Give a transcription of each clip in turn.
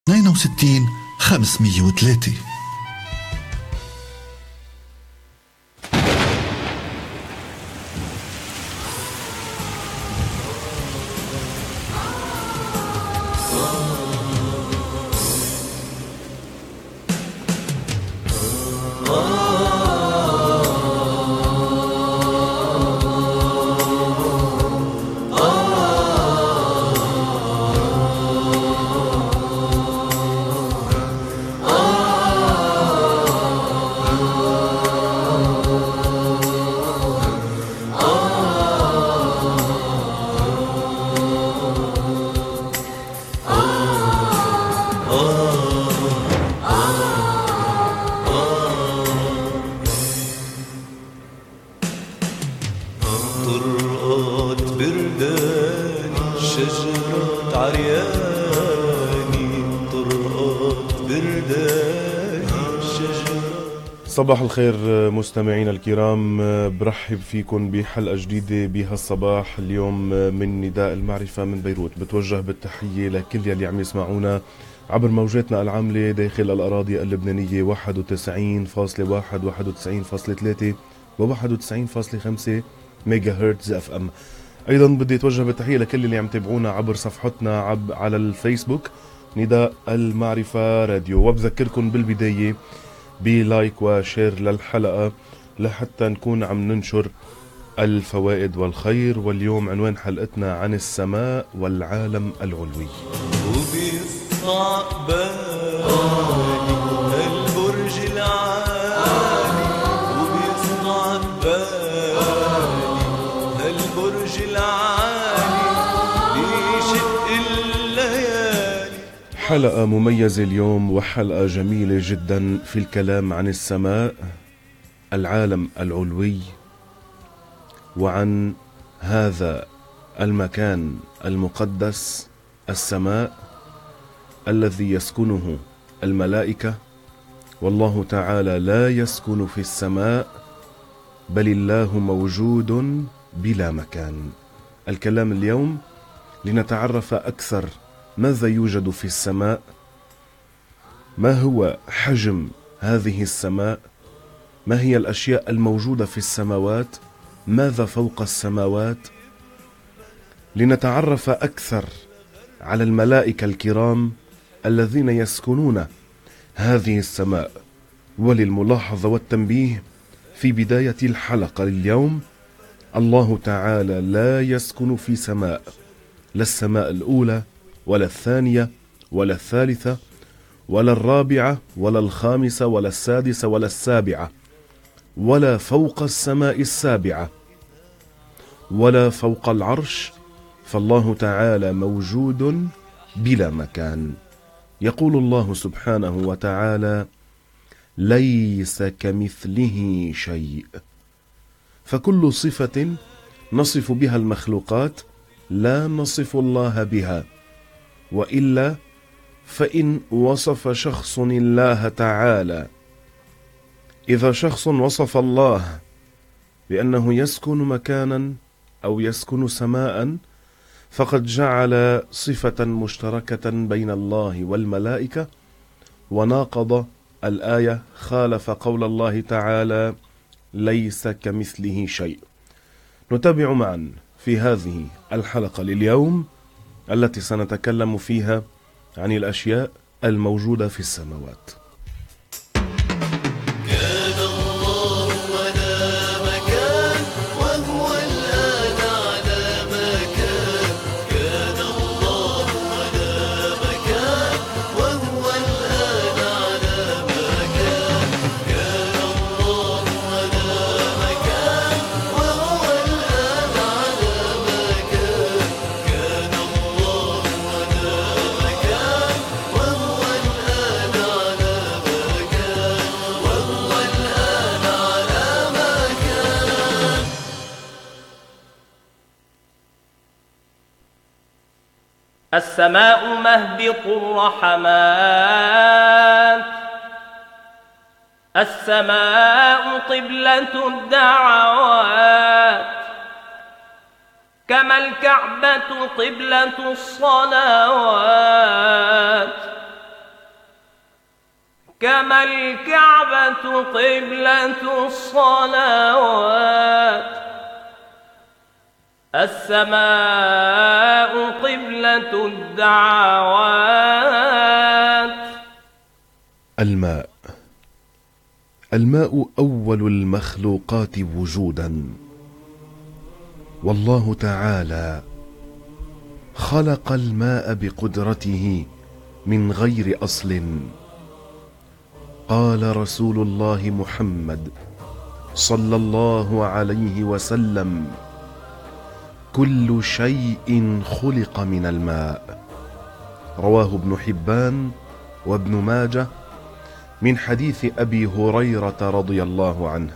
62 503. صباح الخير مستمعينا الكرام، برحب فيكم بحلقة جديدة بهالصباح اليوم من نداء المعرفة من بيروت. بتوجه بالتحية لكل يلي عم يسمعونا عبر موجاتنا العاملة داخل الأراضي اللبنانية 91.1 91.3 و 91.5 ميجا هرتز اف ام. ايضا بدي اتوجه بالتحية لكل اللي عم تابعونا عبر صفحتنا على الفيسبوك نداء المعرفة راديو، وبذكركم بالبداية بلايك وشير للحلقة لحتى نكون عم ننشر الفوائد والخير. واليوم عنوان حلقتنا عن السماء والعالم العلوي. وبيصعب بالي البرج العالي، وبيصعب بالي البرج العالي بشق الليالي. حلقة مميزة اليوم وحلقة جميلة جدا في الكلام عن السماء، العالم العلوي، وعن هذا المكان المقدس السماء الذي يسكنه الملائكة. والله تعالى لا يسكن في السماء بل الله موجود بلا مكان. الكلام اليوم لنتعرف أكثر ماذا يوجد في السماء، ما هو حجم هذه السماء، ما هي الأشياء الموجودة في السماوات، ماذا فوق السماوات، لنتعرف أكثر على الملائكة الكرام الذين يسكنون هذه السماء. وللملاحظة والتنبيه في بداية الحلقة اليوم، الله تعالى لا يسكن في سماء، لا السماء الأولى ولا الثانية ولا الثالثة ولا الرابعة ولا الخامسة ولا السادسة ولا السابعة، ولا فوق السماء السابعة ولا فوق العرش، فالله تعالى موجود بلا مكان. يقول الله سبحانه وتعالى: ليس كمثله شيء. فكل صفة نصف بها المخلوقات لا نصف الله بها، وإلا فإن وصف شخص الله تعالى، إذا شخص وصف الله بأنه يسكن مكانا أو يسكن سماء، فقد جعل صفة مشتركة بين الله والملائكة، وناقض الآية، خالف قول الله تعالى: ليس كمثله شيء. نتابع معا في هذه الحلقة لليوم التي سنتكلم فيها عن الأشياء الموجودة في السماوات. السماء مهبط الرحمات، السماء قبلة الدعوات، كما الكعبة قبلة الصلوات، كما الكعبة قبلة الصلوات. السماء قبلة الدعوات. الماء. الماء أول المخلوقات وجودا، والله تعالى خلق الماء بقدرته من غير أصل. قال رسول الله محمد صلى الله عليه وسلم: كل شيء خلق من الماء. رواه ابن حبان وابن ماجه من حديث أبي هريرة رضي الله عنه.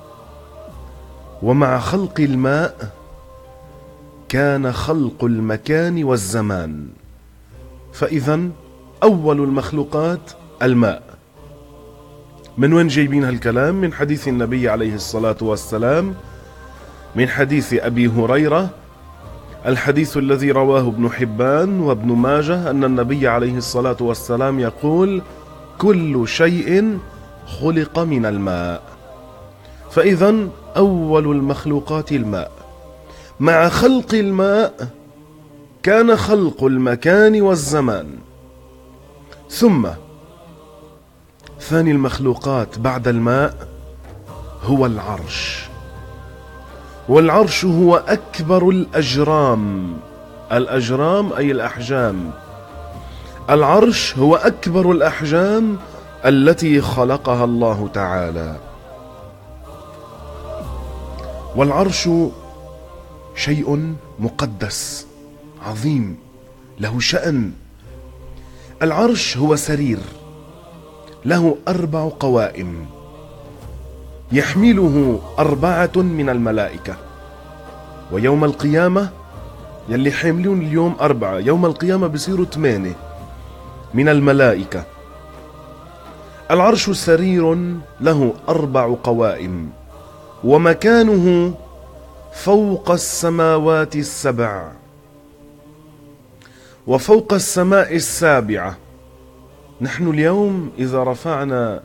ومع خلق الماء كان خلق المكان والزمان، فإذا أول المخلوقات الماء. من وين جايبين هالكلام؟ من حديث النبي عليه الصلاة والسلام، من حديث أبي هريرة، الحديث الذي رواه ابن حبان وابن ماجه، أن النبي عليه الصلاة والسلام يقول: كل شيء خلق من الماء. فإذا أول المخلوقات الماء. مع خلق الماء كان خلق المكان والزمان. ثم ثاني المخلوقات بعد الماء هو العرش. والعرش هو أكبر الأجرام. الأجرام أي الأحجام. العرش هو أكبر الأحجام التي خلقها الله تعالى. والعرش شيء مقدس عظيم له شأن. العرش هو سرير له 4 قوائم يحمله 4 من الملائكة، ويوم القيامة يلي حاملون اليوم 4، يوم القيامة بصيروا 8 من الملائكة. العرش سرير له 4 قوائم، ومكانه فوق السماوات السبع وفوق السماء السابعة. نحن اليوم إذا رفعنا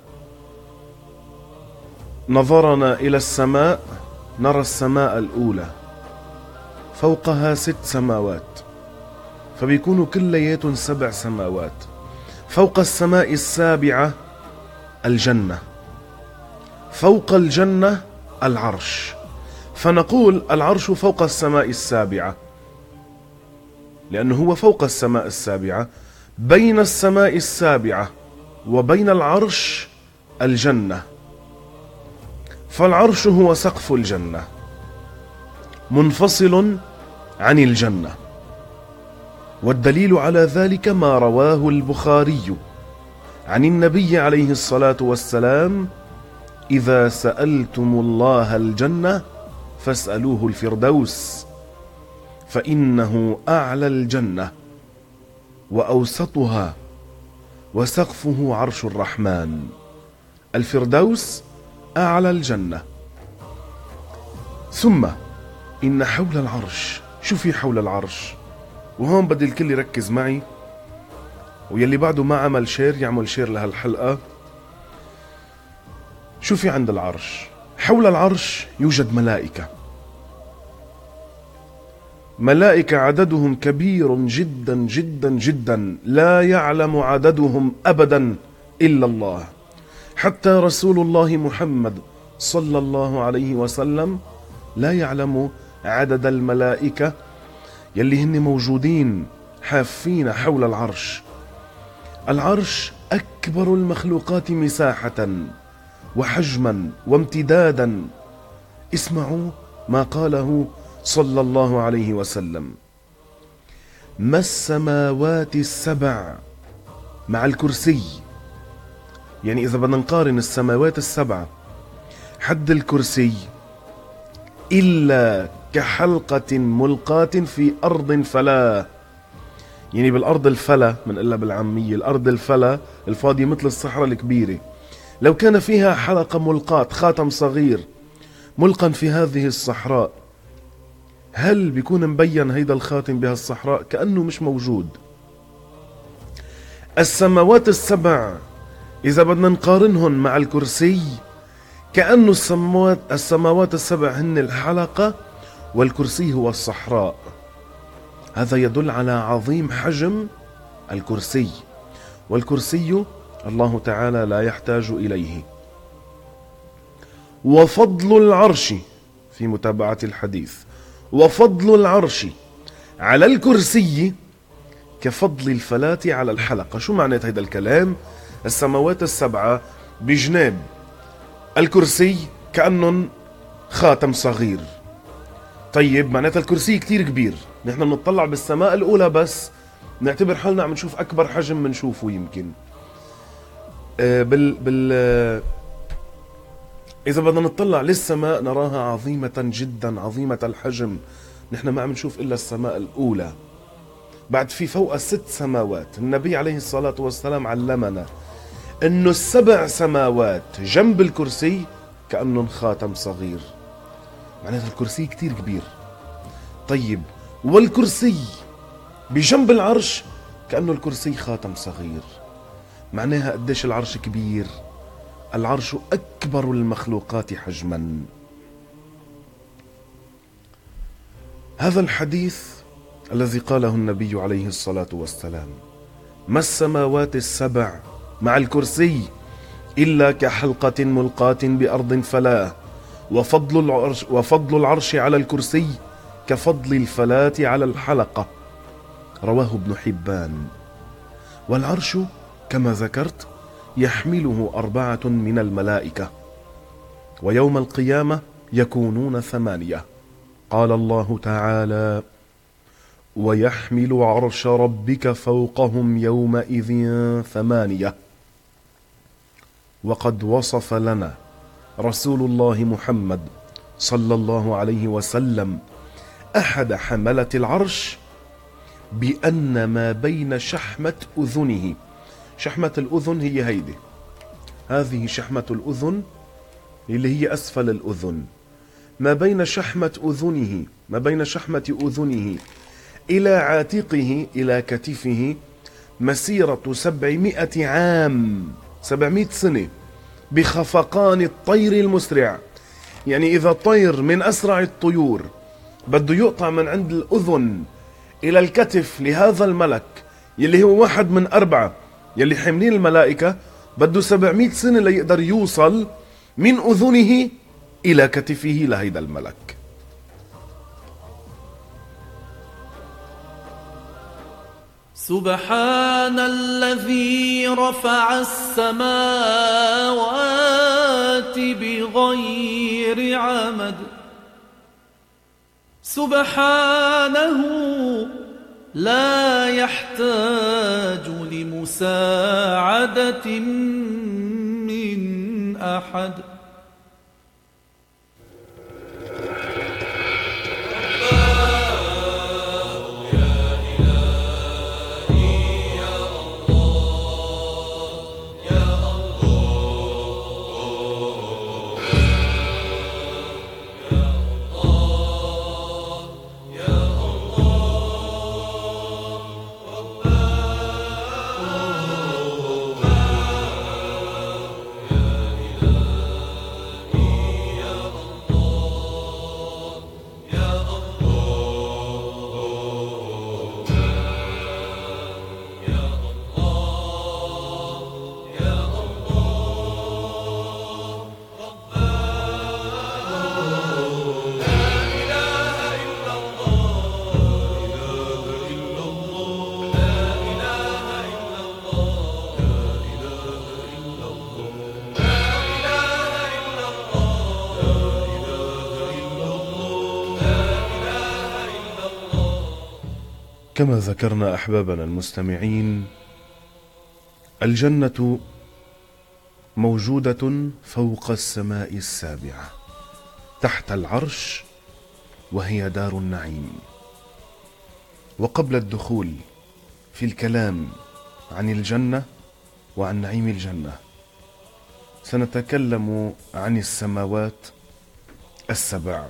نظرنا إلى السماء نرى السماء الأولى، فوقها 6 سماوات، فبيكونوا كلياتهم 7 سماوات. فوق السماء السابعة الجنة، فوق الجنة العرش. فنقول العرش فوق السماء السابعة لأنه هو فوق السماء السابعة. بين السماء السابعة وبين العرش الجنة، فالعرش هو سقف الجنة منفصل عن الجنة. والدليل على ذلك ما رواه البخاري عن النبي عليه الصلاة والسلام: إذا سألتم الله الجنة فاسألوه الفردوس، فإنه أعلى الجنة وأوسطها وسقفه عرش الرحمن. الفردوس أعلى الجنة. ثم إن حول العرش، شو في حول العرش؟ وهون بدي الكل يركز معي، ويلي بعده ما عمل شير يعمل شير لهالحلقة. شو في عند العرش؟ حول العرش يوجد ملائكة، ملائكة عددهم كبير جدا جدا جدا، لا يعلم عددهم أبدا إلا الله. حتى رسول الله محمد صلى الله عليه وسلم لا يعلم عدد الملائكة يلي هن موجودين حافين حول العرش. العرش أكبر المخلوقات مساحة وحجما وامتدادا. اسمعوا ما قاله صلى الله عليه وسلم: ما السماوات السبع مع الكرسي. يعني إذا بدنا نقارن السماوات السبع حد الكرسي إلا كحلقة ملقاة في أرض فلا. يعني بالأرض الفلا، من إلا بالعامية الأرض الفلا الفاضية مثل الصحراء الكبيرة، لو كان فيها حلقة ملقاة، خاتم صغير ملقا في هذه الصحراء، هل بيكون مبين هيدا الخاتم بهالصحراء؟ كأنه مش موجود. السماوات السبع إذا بدنا نقارنهم مع الكرسي كأنه السماوات السبع هن الحلقة والكرسي هو الصحراء. هذا يدل على عظيم حجم الكرسي، والكرسي الله تعالى لا يحتاج إليه. وفضل العرش في متابعة الحديث، وفضل العرش على الكرسي كفضل الفلاة على الحلقة. شو معنى هذا الكلام؟ السماوات السبعة بجناب الكرسي كأنهم خاتم صغير. طيب معناتها الكرسي كتير كبير، نحن بنطلع بالسماء الأولى بس نعتبر حالنا عم نشوف أكبر حجم بنشوفه يمكن. إذا بدنا نطلع للسماء نراها عظيمة جدا، عظيمة الحجم. نحن ما عم نشوف إلا السماء الأولى، بعد في فوق 6 سماوات. النبي عليه الصلاة والسلام علمنا إنه 7 سماوات جنب الكرسي كأنهم خاتم صغير. معناتها الكرسي كتير كبير. طيب والكرسي بجنب العرش كأنه الكرسي خاتم صغير. معناها قديش العرش كبير. العرش أكبر المخلوقات حجما. هذا الحديث الذي قاله النبي عليه الصلاة والسلام: ما السماوات السبع مع الكرسي إلا كحلقة ملقاة بأرض فلاة، وفضل العرش على الكرسي كفضل الفلاة على الحلقة. رواه ابن حبان. والعرش كما ذكرت يحمله 4 من الملائكة، ويوم القيامة يكونون 8. قال الله تعالى: ويحمل عرش ربك فوقهم يومئذ 8. وقد وصف لنا رسول الله محمد صلى الله عليه وسلم أحد حملة العرش بأن ما بين شحمة أذنه، شحمة الأذن هي هيدي، هذه شحمة الأذن اللي هي أسفل الأذن، ما بين شحمة أذنه، ما بين شحمة أذنه إلى عاتقه إلى كتفه مسيرة 700 عام، 700 سنة، بخفقان الطير المسرع. يعني إذا طير من أسرع الطيور بده يقطع من عند الأذن إلى الكتف لهذا الملك يلي هو 1 من 4 يلي حاملين الملائكة، بده 700 سنة ليقدر يوصل من أذنه إلى كتفه لهيدا الملك. سبحان الذي رفع السماوات بغير عمد، سبحانه لا يحتاج لمساعدة من أحد. كما ذكرنا أحبابنا المستمعين، الجنة موجودة فوق السماء السابعة تحت العرش، وهي دار النعيم. وقبل الدخول في الكلام عن الجنة وعن نعيم الجنة سنتكلم عن السماوات السبع.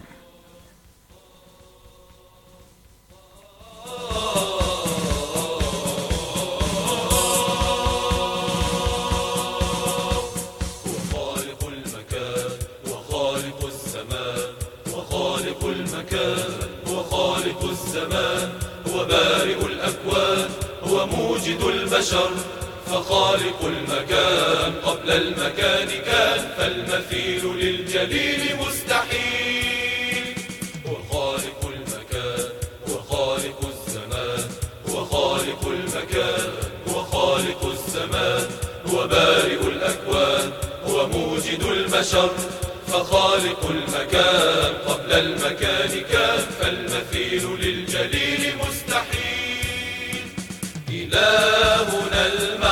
البشر فخالق المكان قبل المكان كان، فالمثيل للجليل مستحيل. وخالق المكان وخالق الزمان، وخالق المكان وخالق الزمان، وبارئ الأكوان وموجد البشر فخالق المكان قبل المكان كان، فالمثيل للجليل مستحيل. إلهنا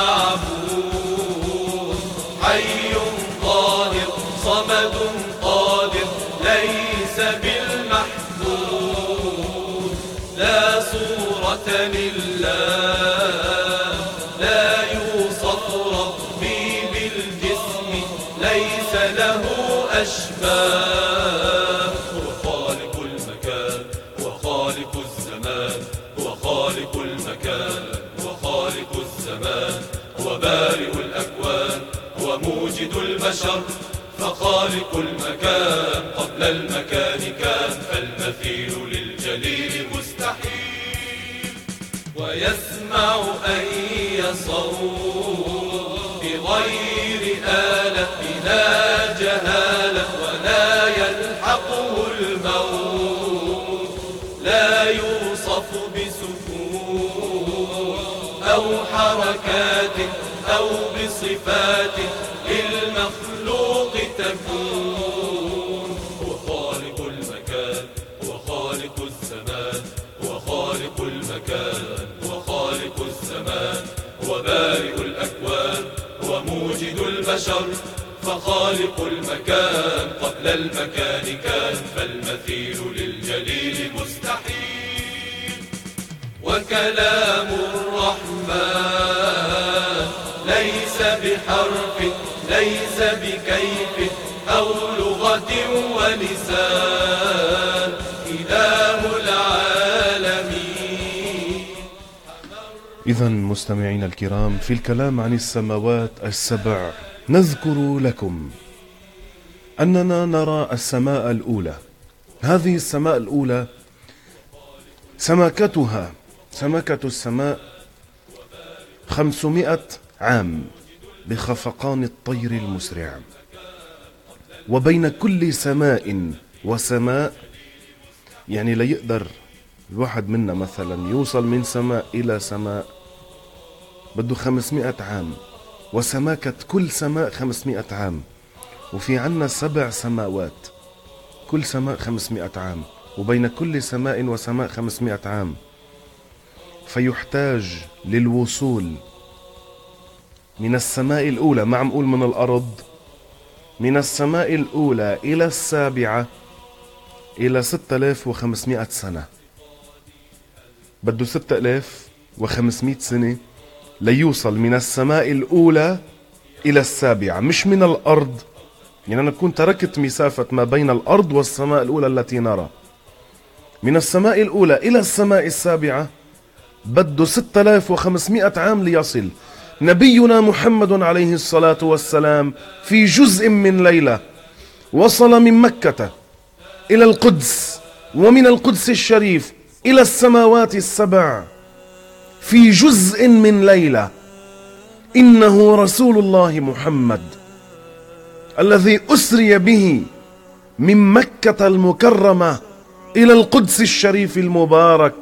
المعبود حي ظاهر صمد قادر، ليس بالمحدود، لا صورة لله، لا يوصف ربي بالجسم، ليس له أشباه. وخالق المكان وخالق الزمان، وخالق المكان وخالق الزمان، وبارئ الأكوان وموجد البشر فخالق المكان قبل المكان كان، فالمثيل للجليل مستحيل. ويسمع أي صوت بغير آلة بلا جهالة، ولا يلحقه الموت، لا يوصف بسكون أو حركات أو بصفات للمخلوق تكون. وخالق المكان وخالق الزمان، وخالق المكان وخالق الزمان، وبارئ الأكوان وموجد البشر فخالق المكان قبل المكان كان، فالمثيل للجليل مستحيل. وكلام الرحمن ليس بحرف، ليس بكيف أو لغة ولسان، إله العالمين. إذن مستمعينا الكرام، في الكلام عن السماوات السبع نذكر لكم أننا نرى السماء الأولى. هذه السماء الأولى سماكتها، سماكة السماء 500 عام بخفقان الطير المسرع، وبين كل سماء وسماء، يعني لا يقدر الواحد منا مثلا يوصل من سماء إلى سماء، بده 500 عام، وسماكة كل سماء 500 عام، وفي عنا 7 سماوات، كل سماء 500 عام، وبين كل سماء وسماء 500 عام. فيحتاج للوصول من السماء الأولى، ما عم نقول من الأرض، من السماء الأولى إلى السابعة إلى 6500 سنة. بده 6500 سنة ليوصل من السماء الأولى إلى السابعة، مش من الأرض. يعني أنا كنت تركت مسافة ما بين الأرض والسماء الأولى التي نرى. من السماء الأولى إلى السماء السابعة بده 6500 عام ليصل. نبينا محمد عليه الصلاة والسلام في جزء من ليلة وصل من مكة إلى القدس، ومن القدس الشريف إلى السماوات السبع في جزء من ليلة. إنه رسول الله محمد الذي أسري به من مكة المكرمة إلى القدس الشريف المبارك،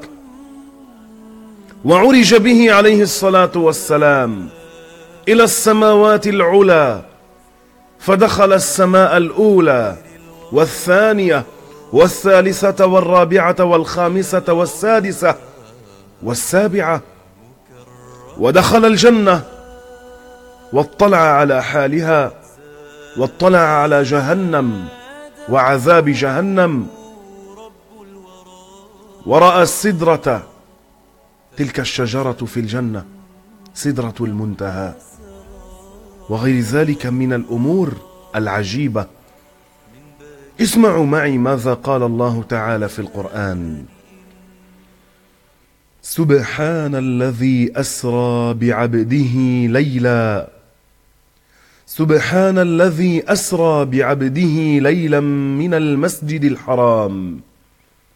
وعرج به عليه الصلاة والسلام إلى السماوات العلى، فدخل السماء الأولى والثانية والثالثة والرابعة والخامسة والسادسة والسابعة، ودخل الجنة واطلع على حالها، واطلع على جهنم وعذاب جهنم، ورأى السدرة، تلك الشجرة في الجنة سدرة المنتهى، وغير ذلك من الأمور العجيبة. اسمعوا معي ماذا قال الله تعالى في القرآن: سبحان الذي أسرى بعبده ليلا، سبحان الذي أسرى بعبده ليلا من المسجد الحرام،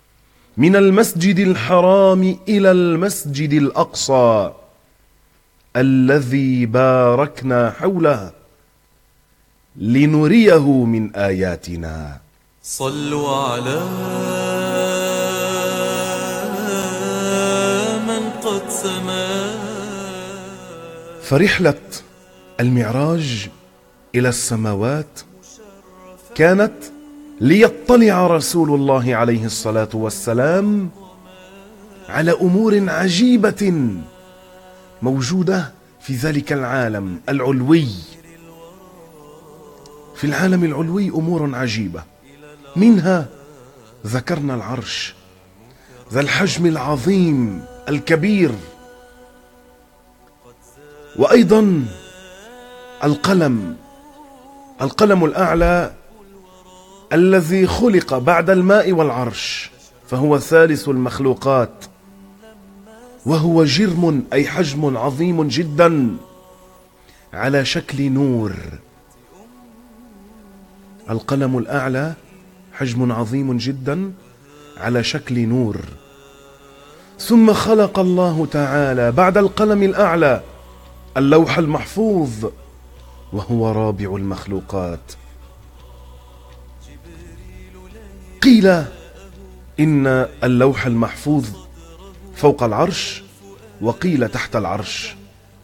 من المسجد الحرام إلى المسجد الأقصى الذي باركنا حوله لنريه من آياتنا. صلوا على من قد سما. فرحلة المعراج إلى السماوات كانت ليطلع رسول الله عليه الصلاة والسلام على أمور عجيبة موجودة في ذلك العالم العلوي. في العالم العلوي أمور عجيبة، منها ذكرنا العرش ذا الحجم العظيم الكبير، وأيضا القلم الأعلى الذي خلق بعد الماء والعرش، فهو ثالث المخلوقات، وهو جرم أي حجم عظيم جدا على شكل نور. القلم الأعلى حجم عظيم جدا على شكل نور. ثم خلق الله تعالى بعد القلم الأعلى اللوح المحفوظ، وهو رابع المخلوقات. قيل إن اللوح المحفوظ فوق العرش، وقيل تحت العرش،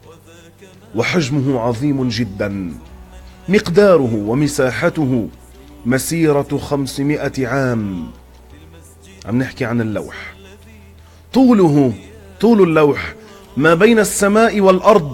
وحجمه عظيم جدا. مقداره ومساحته مسيرة 500 عام. عم نحكي عن اللوح. طول اللوح ما بين السماء والأرض،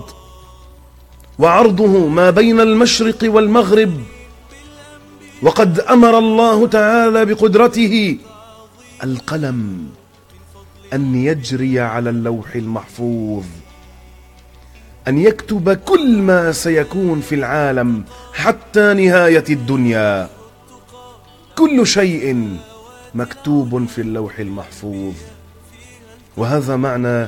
وعرضه ما بين المشرق والمغرب. وقد أمر الله تعالى بقدرته القلم أن يجري على اللوح المحفوظ، أن يكتب كل ما سيكون في العالم حتى نهاية الدنيا. كل شيء مكتوب في اللوح المحفوظ. وهذا معنى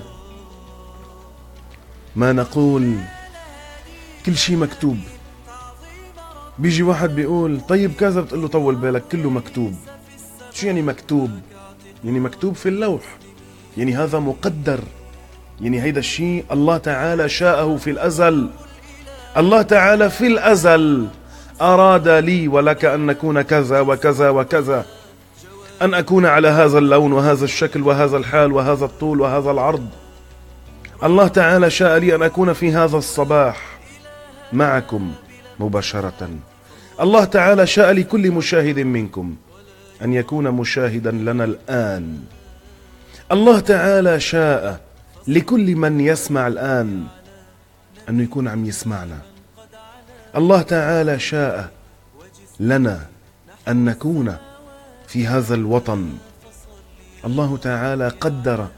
ما نقول كل شيء مكتوب. بيجي واحد بيقول طيب كذا، بتقول له طول بالك كله مكتوب. شو يعني مكتوب؟ يعني مكتوب في اللوح، يعني هذا مقدر، يعني هيدا الشيء الله تعالى شاءه في الأزل. الله تعالى في الأزل أراد لي ولك أن نكون كذا وكذا وكذا، أن أكون على هذا اللون وهذا الشكل وهذا الحال وهذا الطول وهذا العرض. الله تعالى شاء لي أن أكون في هذا الصباح معكم مباشرة. الله تعالى شاء لكل مشاهد منكم أن يكون مشاهدا لنا الآن. الله تعالى شاء لكل من يسمع الآن أنه يكون عم يسمعنا. الله تعالى شاء لنا أن نكون في هذا الوطن. الله تعالى قدر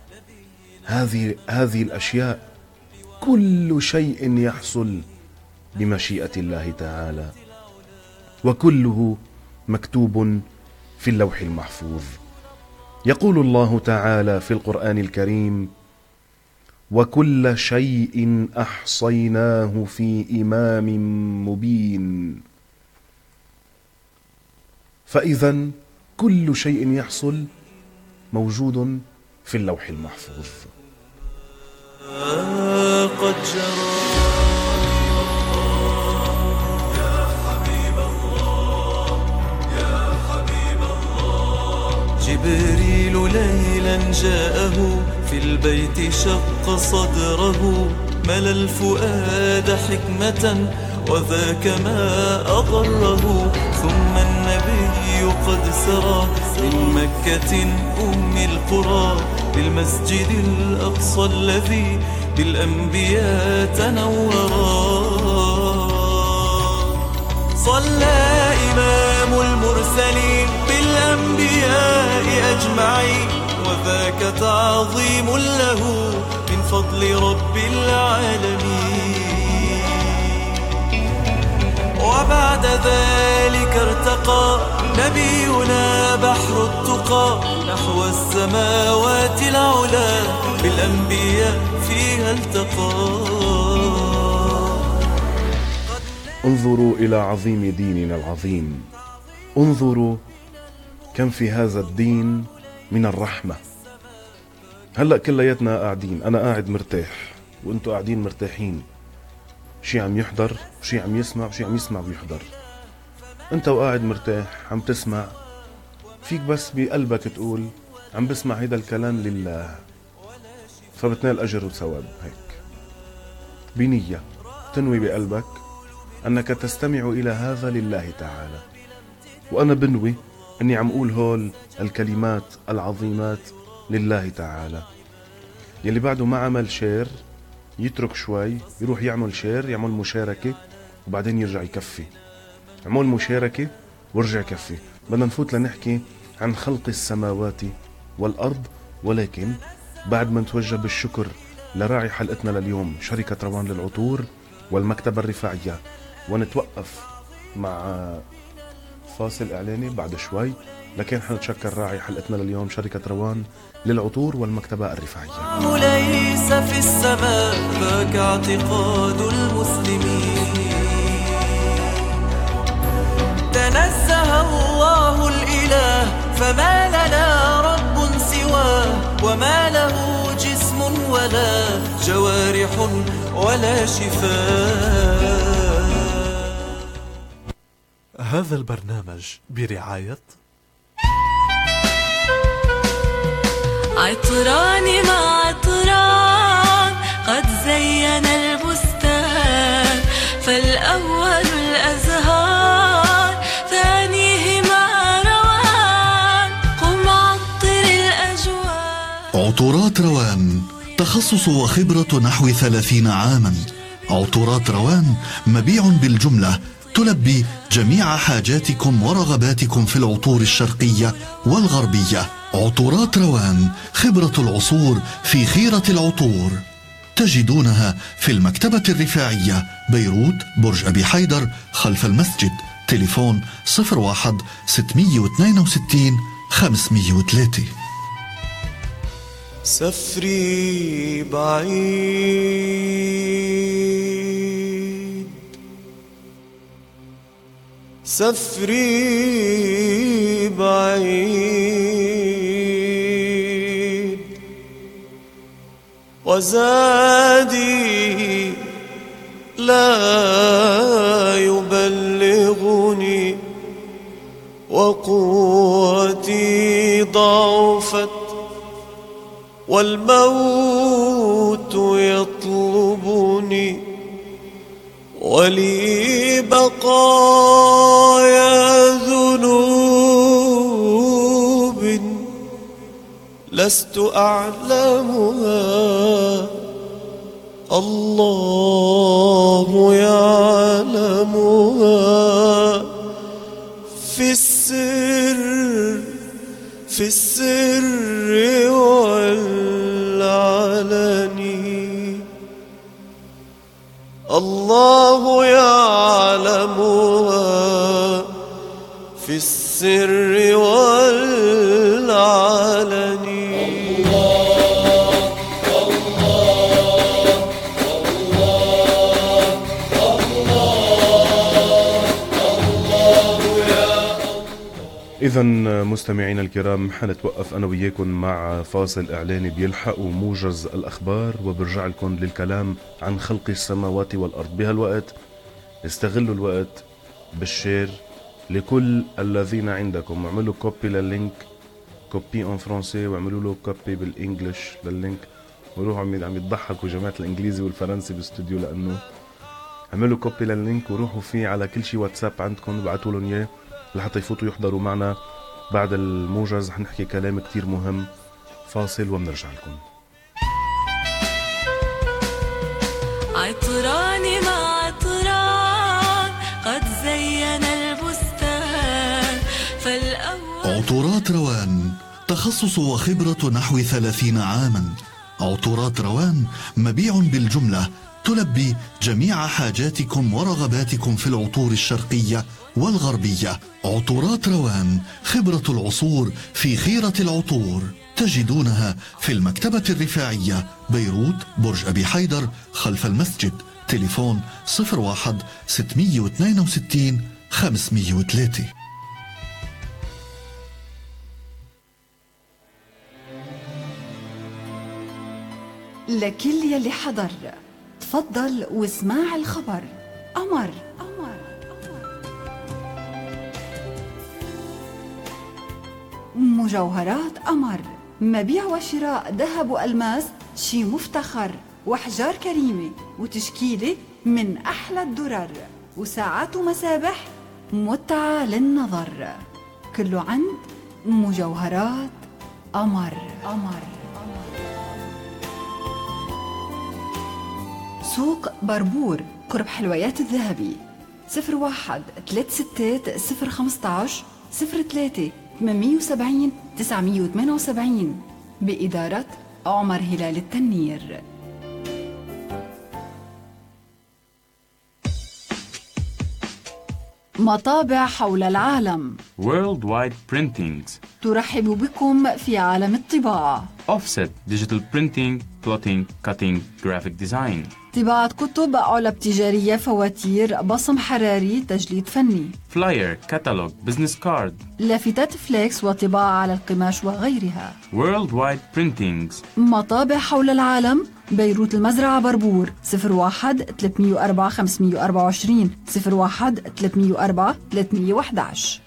هذه الأشياء. كل شيء يحصل بمشيئة الله تعالى، وكله مكتوب في اللوح المحفوظ. يقول الله تعالى في القرآن الكريم: وكل شيء أحصيناه في إمام مبين. فإذا كل شيء يحصل موجود في اللوح المحفوظ. قد جرى يا حبيب الله يا حبيب الله. جبريل ليلا جاءه في البيت شق صدره، ملا الفؤاد حكمة وذاك ما أضره. ثم النبي قد سرى من مكة أم القرى للمسجد الأقصى الذي بالأنبياء تنورا. صلى إمام المرسلين بالأنبياء أجمعين، وذاك تعظيم له من فضل رب العالمين. وبعد ذلك ارتقى نبينا بحر التقى نحو السماوات العلا، بالأنبياء فيها التقى. انظروا إلى عظيم ديننا العظيم. انظروا كم في هذا الدين من الرحمة. هلأ كلياتنا قاعدين، أنا قاعد مرتاح وانتوا قاعدين مرتاحين، شي عم يحضر وشي عم يسمع وشي عم يسمع ويحضر. انت وقاعد مرتاح عم تسمع، فيك بس بقلبك تقول عم بسمع هيدا الكلام لله، فبتنال أجر وثواب. هيك بنية تنوي بقلبك أنك تستمع إلى هذا لله تعالى، وأنا بنوي أني عم أقول هول الكلمات العظيمات لله تعالى. يلي بعده ما عمل شير يترك شوي، يروح يعمل شير، يعمل مشاركة، وبعدين يرجع يكفي. عمل مشاركة ورجع يكفي. بدنا نفوت لنحكي عن خلق السماوات والأرض، ولكن بعد ما نتوجه بالشكر لراعي حلقتنا لليوم شركة روان للعطور والمكتبة الرفاعية، ونتوقف مع فاصل إعلاني بعد شوي، لكن حنتشكر راعي حلقتنا لليوم شركة روان للعطور والمكتبة الرفاعية. ليس في السماء ذاك اعتقاد المسلمين، تنزه الله الإله فما لنا رب سواه، وما له جسم ولا جوارح ولا شفاء. هذا البرنامج برعاية عطران مع عطران قد زين البستان، فالأول الأزهار ثانيه مع روان، قم عطر الأجواء. عطورات روان تخصص وخبرة نحو 30 عاما. عطورات روان مبيع بالجملة، تلبي جميع حاجاتكم ورغباتكم في العطور الشرقية والغربية. عطورات روان خبرة العصور في خيرة العطور، تجدونها في المكتبة الرفاعية بيروت، برج أبي حيدر، خلف المسجد. تليفون 01 662 503. سفري بعيد، سفري بعيد، وزادي لا يبلغني، وقوتي ضعفت، والموت يطلبني، ولي بقايا ذنوب لست أعلمها، الله يعلمها، في السر، في السر والعلن، الله يعلمها، في السر والعلن. إذا مستمعينا الكرام، حنتوقف أنا وياكم مع فاصل إعلاني بيلحقوا موجز الأخبار، وبرجع لكم للكلام عن خلق السماوات والأرض. بهالوقت استغلوا الوقت بالشير لكل الذين عندكم، اعملوا كوبي لللينك، كوبي ان فرنسي، واعملوا له كوبي بالإنجليش لللينك، وروحوا عم يضحكوا جماعة الإنجليزي والفرنسي بالاستوديو، لأنه اعملوا كوبي لللينك وروحوا فيه على كل شي واتساب عندكم وابعتوا لهم إياه لحتى يفوتوا يحضروا معنا. بعد الموجز حنحكي كلام كتير مهم. فاصل وبنرجع لكم. عطران مع عطران قد زين البستان، فالأول. عطورات روان تخصص وخبرة نحو 30 عاما. عطورات روان مبيع بالجملة، تلبي جميع حاجاتكم ورغباتكم في العطور الشرقية والغربية. عطورات روان خبرة العصور في خيرة العطور، تجدونها في المكتبة الرفاعية بيروت، برج أبي حيدر، خلف المسجد. تليفون 01 662 503. لكل يلي حضر تفضل واسمع الخبر. قمر مجوهرات قمر، مبيع وشراء ذهب وألماس شي مفتخر، وأحجار كريمة وتشكيلة من أحلى الدرر، وساعات ومسابح متعة للنظر، كله عند مجوهرات قمر. سوق بربور قرب حلويات الذهبي، 01-3-015-03-870-978 بإدارة عمر هلال التنير. مطابع حول العالم Worldwide Printings ترحب بكم في عالم الطباعة. Offset Digital Printing Plotting Cutting Graphic Design طباعة كتب، علب تجارية، فواتير، بصم حراري، تجليد فني، Flyer Catalog Business Card لافتات فليكس وطباعة على القماش وغيرها. Worldwide Printings مطابع حول العالم، بيروت المزرعة بربور، 01-304-524 01-304-311.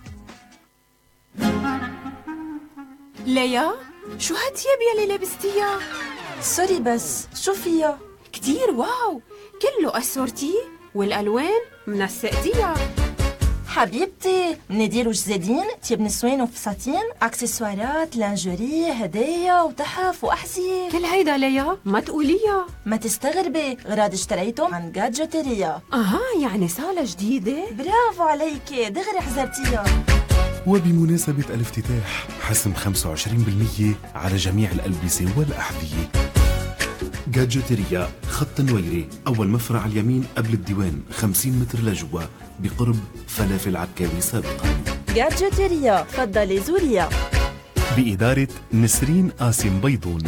ليا شو هالتياب يلي لابستيها؟ سوري بس شو فيها؟ كتير واو، كله أسورتي والألوان منسقتيها. حبيبتي مناديل وجزادين، تياب نسوان وفساتين، اكسسوارات، لانجوري، هدايا وتحف وأحذية. كل هيدا ليا ما تقوليها. ما تستغربي، غراض اشتريتهم عن جادجوتيريا. يعني صالة جديدة؟ برافو عليكي، دغري حزرتيها. وبمناسبة الافتتاح حسم 25% على جميع الألبسة والأحذية. جادجوتيريا خط نويري، أول مفرع على اليمين قبل الديوان، 50 متر لجوا بقرب فلافل عكاوي سابقا. جادجوتيريا تفضلي زوريا بإدارة نسرين قاسم بيضون.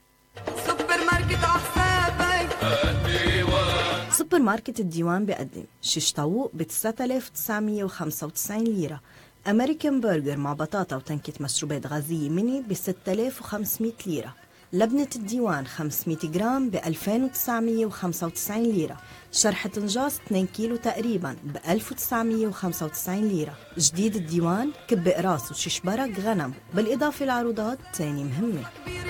سوبر ماركت الديوان بيقدم شيش طاووق ب 9995 ليرة، أمريكان برجر مع بطاطا وتنكة مشروبات غازية ميني ب 6500 ليرة، لبنة الديوان 500 جرام ب 2995 ليرة، شرحة نجاص 2 كيلو تقريبا ب 1995 ليرة. جديد الديوان كب قراص وشيش برق غنم، بالإضافة لعروضات تاني مهمة.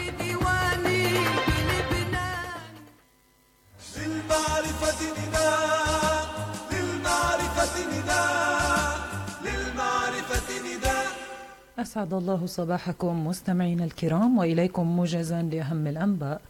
أسعد الله صباحكم مستمعينا الكرام، وإليكم موجزا لأهم الأنباء.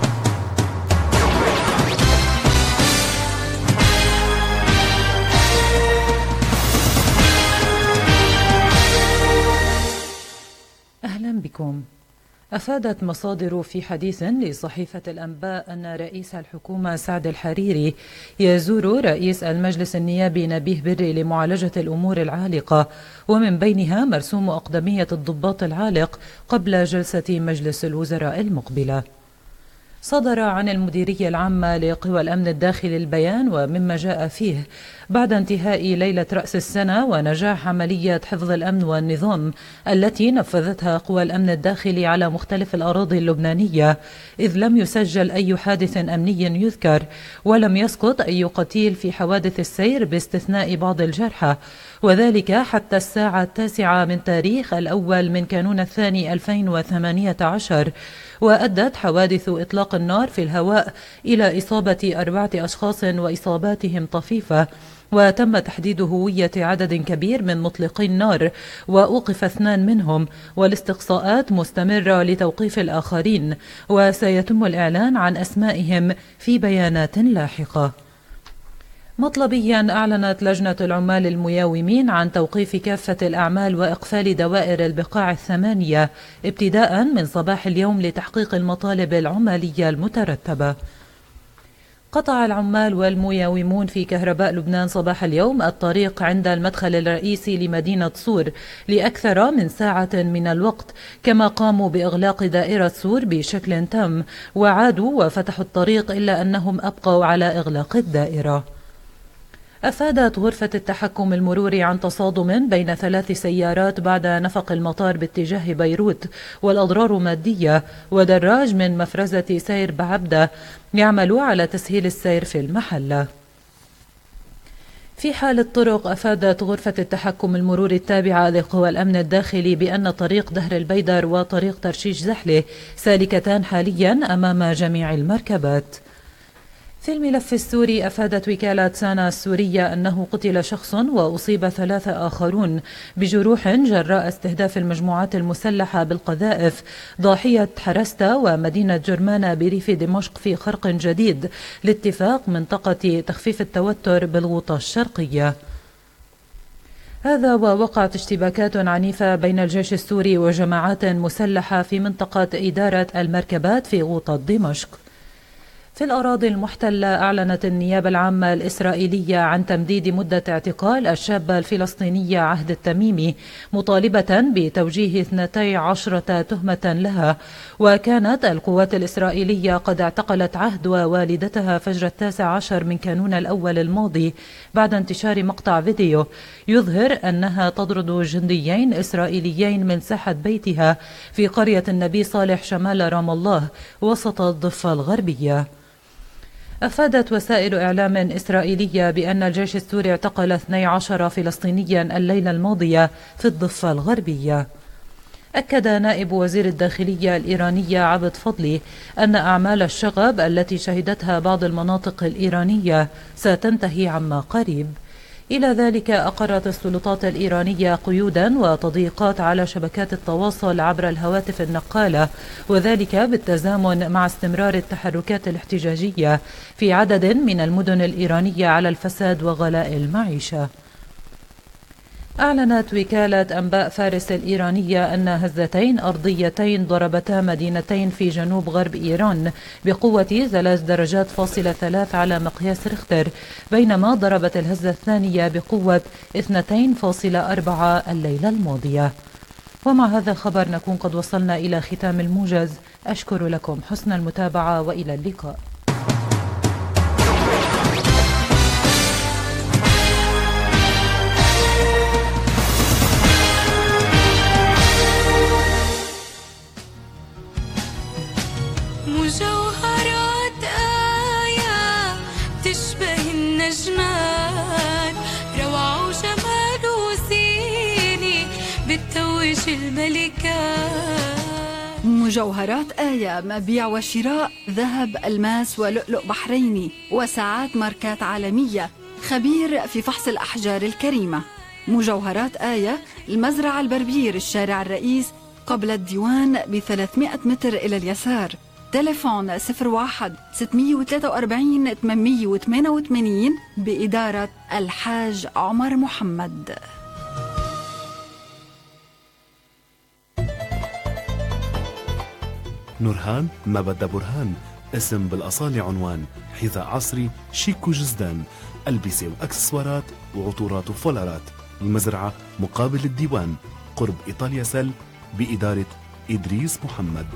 أهلا بكم. أفادت مصادر في حديث لصحيفة الأنباء أن رئيس الحكومة سعد الحريري يزور رئيس المجلس النيابي نبيه بري لمعالجة الأمور العالقة، ومن بينها مرسوم أقدمية الضباط العالق قبل جلسة مجلس الوزراء المقبلة. صدر عن المديرية العامة لقوى الأمن الداخلي البيان ومما جاء فيه بعد انتهاء ليلة رأس السنة ونجاح عملية حفظ الأمن والنظام التي نفذتها قوى الأمن الداخلي على مختلف الأراضي اللبنانية، إذ لم يسجل أي حادث أمني يذكر، ولم يسقط أي قتيل في حوادث السير باستثناء بعض الجرحى، وذلك حتى الساعة 9 من تاريخ الأول من كانون الثاني 2018. وأدت حوادث إطلاق النار في الهواء إلى إصابة 4 أشخاص وإصاباتهم طفيفة، وتم تحديد هوية عدد كبير من مطلقي النار وأوقف 2 منهم، والاستقصاءات مستمرة لتوقيف الآخرين، وسيتم الإعلان عن أسمائهم في بيانات لاحقة. مطلبيا أعلنت لجنة العمال المياومين عن توقيف كافة الأعمال وإقفال دوائر البقاع 8 ابتداء من صباح اليوم لتحقيق المطالب العمالية المترتبة. قطع العمال والمياومون في كهرباء لبنان صباح اليوم الطريق عند المدخل الرئيسي لمدينة صور لأكثر من ساعة من الوقت، كما قاموا بإغلاق دائرة صور بشكل تام، وعادوا وفتحوا الطريق إلا أنهم أبقوا على إغلاق الدائرة. أفادت غرفة التحكم المروري عن تصادم بين 3 سيارات بعد نفق المطار باتجاه بيروت، والأضرار مادية، ودراج من مفرزة سير بعبدة يعمل على تسهيل السير في المحلة. في حال الطرق، أفادت غرفة التحكم المروري التابعة لقوى الأمن الداخلي بأن طريق دهر البيدر وطريق ترشيش زحلة سالكتان حاليا أمام جميع المركبات. في الملف السوري، أفادت وكالة سانا السورية أنه قتل شخص وأصيب 3 آخرون بجروح جراء استهداف المجموعات المسلحة بالقذائف ضاحية حرستا ومدينة جرمانة بريف دمشق في خرق جديد لاتفاق منطقة تخفيف التوتر بالغوطة الشرقية. هذا ووقعت اشتباكات عنيفة بين الجيش السوري وجماعات مسلحة في منطقة إدارة المركبات في غوطة دمشق. في الأراضي المحتلة، أعلنت النيابة العامة الإسرائيلية عن تمديد مدة اعتقال الشابة الفلسطينية عهد التميمي، مطالبة بتوجيه 12 تهمة لها. وكانت القوات الإسرائيلية قد اعتقلت عهد ووالدتها فجر 19 من كانون الأول الماضي بعد انتشار مقطع فيديو يظهر أنها تطرد جنديين إسرائيليين من ساحة بيتها في قرية النبي صالح شمال رام الله وسط الضفة الغربية. أفادت وسائل إعلام إسرائيلية بأن الجيش السوري اعتقل 12 فلسطينيا الليلة الماضية في الضفة الغربية. أكد نائب وزير الداخلية الإيرانية عبد فضلي أن أعمال الشغب التي شهدتها بعض المناطق الإيرانية ستنتهي عما قريب. إلى ذلك، أقرت السلطات الإيرانية قيودا وتضييقات على شبكات التواصل عبر الهواتف النقالة، وذلك بالتزامن مع استمرار التحركات الاحتجاجية في عدد من المدن الإيرانية على الفساد وغلاء المعيشة. أعلنت وكالة أنباء فارس الإيرانية أن هزتين أرضيتين ضربتا مدينتين في جنوب غرب إيران بقوة 3 درجات فاصلة 3 على مقياس ريختر، بينما ضربت الهزة الثانية بقوة 2.4 الليلة الماضية. ومع هذا الخبر نكون قد وصلنا إلى ختام الموجز. أشكر لكم حسن المتابعة وإلى اللقاء. مجوهرات آية تشبه النجمات، روعة وجمال وزينة بتتوج الملكات. مجوهرات آية مبيع وشراء ذهب، ألماس ولؤلؤ بحريني وساعات ماركات عالمية، خبير في فحص الأحجار الكريمة. مجوهرات آية، المزرعة البربير، الشارع الرئيس قبل الديوان ب300 متر إلى اليسار. تليفون 01-643-888 بإدارة الحاج عمر محمد. نورهان ما بدها برهان، اسم بالأصالة عنوان، حذاء عصري شيك وجزدان، ألبسة وأكسسوارات وعطورات وفولارات. المزرعة مقابل الديوان قرب إيطاليا سل بإدارة إدريس محمد.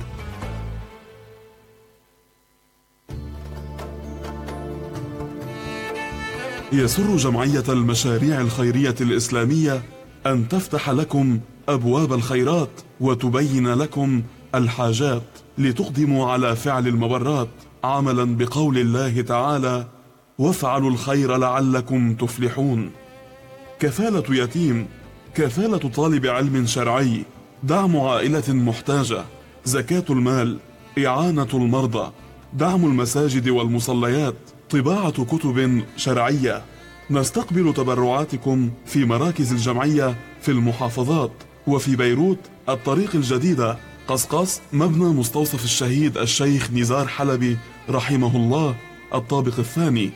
يسر جمعية المشاريع الخيرية الإسلامية أن تفتح لكم أبواب الخيرات وتبين لكم الحاجات لتقدموا على فعل المبرات، عملا بقول الله تعالى: وافعلوا الخير لعلكم تفلحون. كفالة يتيم، كفالة طالب علم شرعي، دعم عائلة محتاجة، زكاة المال، إعانة المرضى، دعم المساجد والمصليات، طباعة كتب شرعية. نستقبل تبرعاتكم في مراكز الجمعية في المحافظات، وفي بيروت الطريق الجديدة، قصقص مبنى مستوصف الشهيد الشيخ نزار حلبي رحمه الله، الطابق الثاني،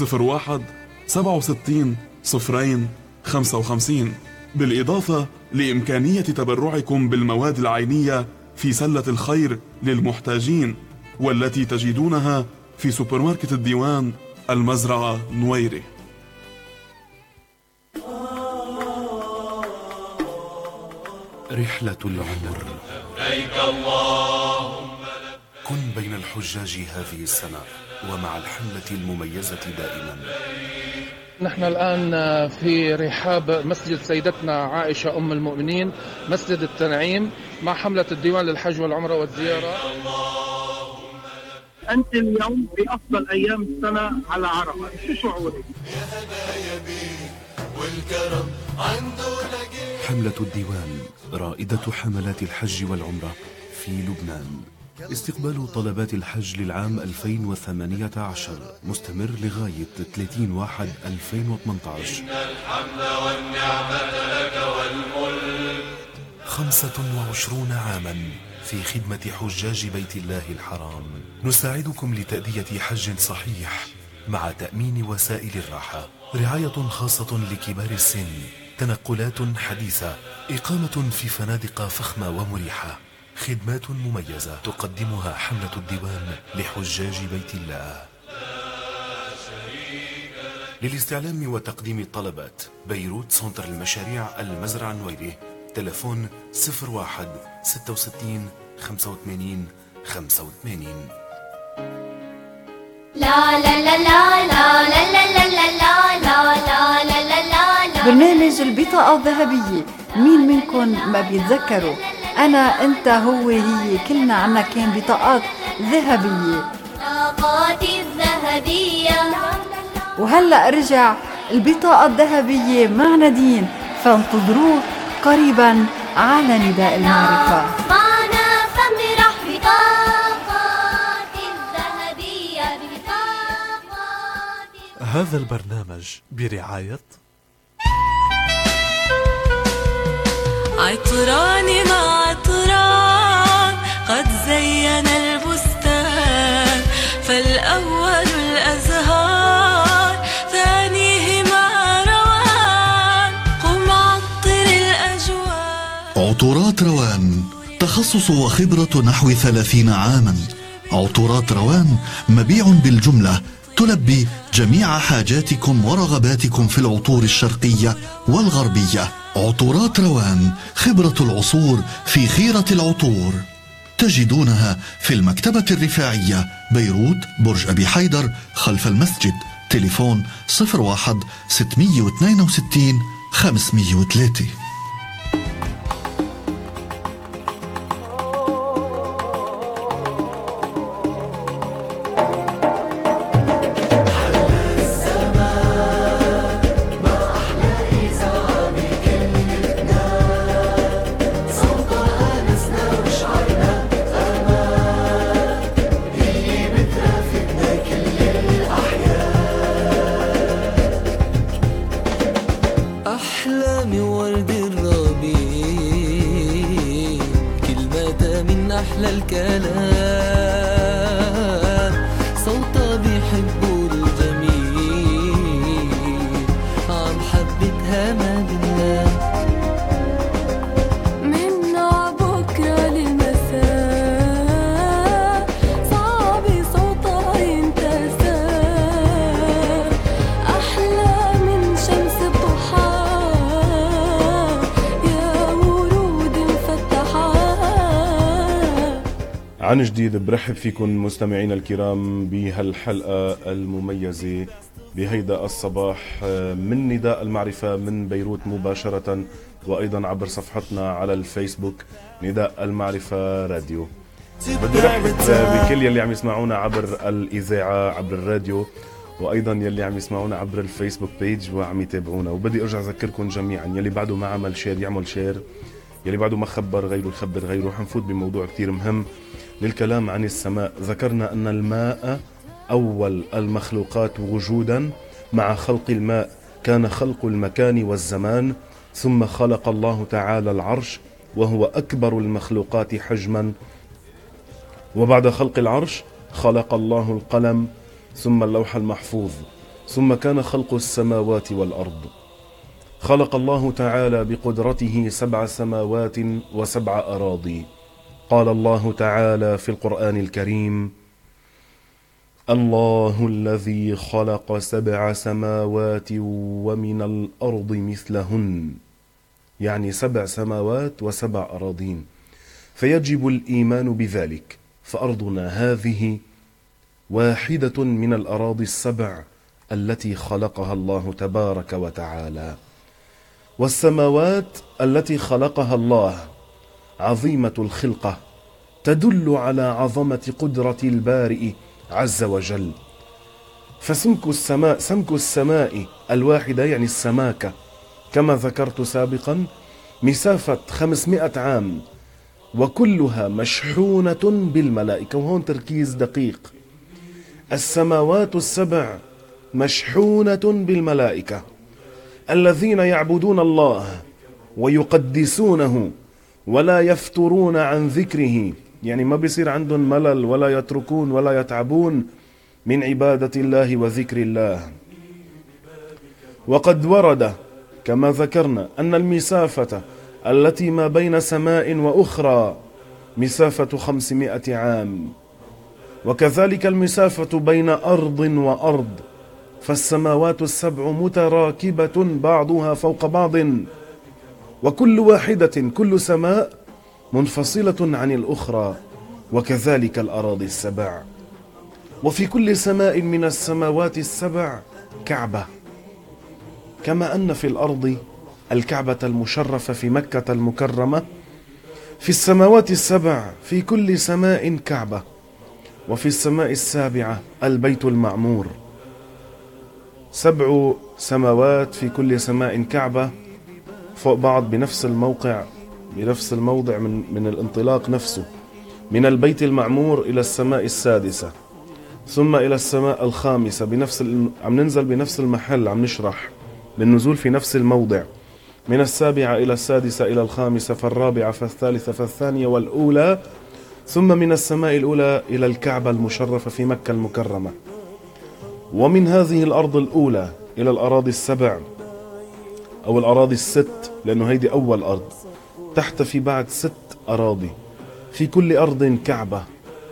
01-67-02-55. بالإضافة لإمكانية تبرعكم بالمواد العينية في سلة الخير للمحتاجين، والتي تجدونها في سوبر ماركت الديوان المزرعة نويري. رحلة العمر. لبيك اللهم كن بين الحجاج هذه السنة ومع الحملة المميزة دائما. نحن الآن في رحاب مسجد سيدتنا عائشة أم المؤمنين، مسجد التنعيم، مع حملة الديوان للحج والعمرة والزيارة. أنت اليوم بأفضل أيام السنة على عرفة، شو شعورك؟ حملة الديوان رائدة حملات الحج والعمرة في لبنان. استقبال طلبات الحج للعام 2018 مستمر لغاية 30/1/2018. إن الحمد والنعمة لك والملك. 25 عاما في خدمة حجاج بيت الله الحرام، نساعدكم لتأدية حج صحيح مع تأمين وسائل الراحة، رعاية خاصة لكبار السن، تنقلات حديثة، إقامة في فنادق فخمة ومريحة، خدمات مميزة تقدمها حملة الديوان لحجاج بيت الله. للاستعلام وتقديم الطلبات بيروت سنتر المشاريع المزرعة النويري، تلفون 01 66 85 85. لا لا لا لا لا لا لا لا لا لا لا لا لا. برنامج البطاقة الذهبية، مين منكم ما بيتذكروا؟ أنا أنت هو هي، كلنا عنا كان بطاقات ذهبية. بطاقات الذهبية. وهلأ رجع البطاقة الذهبية مع نادين، فانتظروه قريبا على نداء المعرفة. معنا فنرح بطاقات الذهبية. هذا البرنامج برعاية عطران مع عطران قد زين البستان، فالأول الأزهار ثانيه مع روان، قم عطر الأجواء. عطورات روان، تخصص وخبرة نحو 30 عاما. عطورات روان مبيع بالجملة، تلبي جميع حاجاتكم ورغباتكم في العطور الشرقية والغربية. عطورات روان، خبرة العصور في خيرة العطور. تجدونها في المكتبة الرفاعية، بيروت، برج أبي حيدر، خلف المسجد. تليفون 01 662 503. أحلامي ورد الربيع، كلمة من أحلى الكلام، صوتها بيحبوا الجميع، عم حبتها ما بنام. من بكرة للمساء صعب صوتها ينتسى، أحلى من شمس الضحى يا ورود مفتحة. عن جديد برحب فيكم مستمعينا الكرام بهالحلقة المميزة بهيدا الصباح من نداء المعرفة من بيروت مباشرة، وأيضا عبر صفحتنا على الفيسبوك نداء المعرفة راديو. بدي رحب بكل يلي عم يسمعونا عبر الإذاعة عبر الراديو، وأيضا يلي عم يسمعونا عبر الفيسبوك بيج وعم يتابعونا. وبدي أرجع أذكركم جميعا يلي بعده ما عمل شير يعمل شير، يلي بعده ما خبر غيره يخبر غيره. حنفوت بموضوع كتير مهم للكلام عن السماء. ذكرنا أن الماء أول المخلوقات وجودا، مع خلق الماء كان خلق المكان والزمان، ثم خلق الله تعالى العرش وهو أكبر المخلوقات حجما، وبعد خلق العرش خلق الله القلم ثم اللوح المحفوظ، ثم كان خلق السماوات والأرض. خلق الله تعالى بقدرته 7 سماوات و7 أراضي. قال الله تعالى في القرآن الكريم: الله الذي خلق 7 سماوات ومن الأرض مثلهن، يعني 7 سماوات و7 أراضين، فيجب الإيمان بذلك. فأرضنا هذه واحدة من الأراضي 7 التي خلقها الله تبارك وتعالى. والسماوات التي خلقها الله عظيمة الخلقة، تدل على عظمة قدرة البارئ عز وجل. فسمك السماء الواحدة يعني السماكة كما ذكرت سابقا مسافة 500 عام، وكلها مشحونة بالملائكة. وهون تركيز دقيق، السماوات السبع مشحونة بالملائكة الذين يعبدون الله ويقدسونه ولا يفترون عن ذكره، يعني ما بيصير عندهم ملل ولا يتركون ولا يتعبون من عبادة الله وذكر الله. وقد ورد كما ذكرنا أن المسافة التي ما بين سماء وأخرى مسافة 500 عام، وكذلك المسافة بين أرض وأرض، فالسماوات السبع متراكبة بعضها فوق بعض، وكل واحدة كل سماء منفصلة عن الأخرى، وكذلك الأراضي السبع. وفي كل سماء من السماوات السبع كعبة، كما أن في الأرض الكعبة المشرفة في مكة المكرمة، في السماوات السبع في كل سماء كعبة، وفي السماء السابعة البيت المعمور. 7 سماوات في كل سماء كعبة فوق بعض بنفس الموقع بنفس الموضع من الانطلاق نفسه، من البيت المعمور إلى السماء السادسة، ثم إلى السماء الخامسة عم ننزل بنفس المحل، عم نشرح بالنزول في نفس الموضع، من السابعة إلى السادسة إلى الخامسة، فالرابعة فالثالثة فالثانية والأولى، ثم من السماء الأولى إلى الكعبة المشرفة في مكة المكرمة. ومن هذه الأرض الأولى إلى الأراضي السبع أو الأراضي الست، لأنه هيدي أول أرض، تحت في بعد 6 أراضي، في كل أرض كعبة.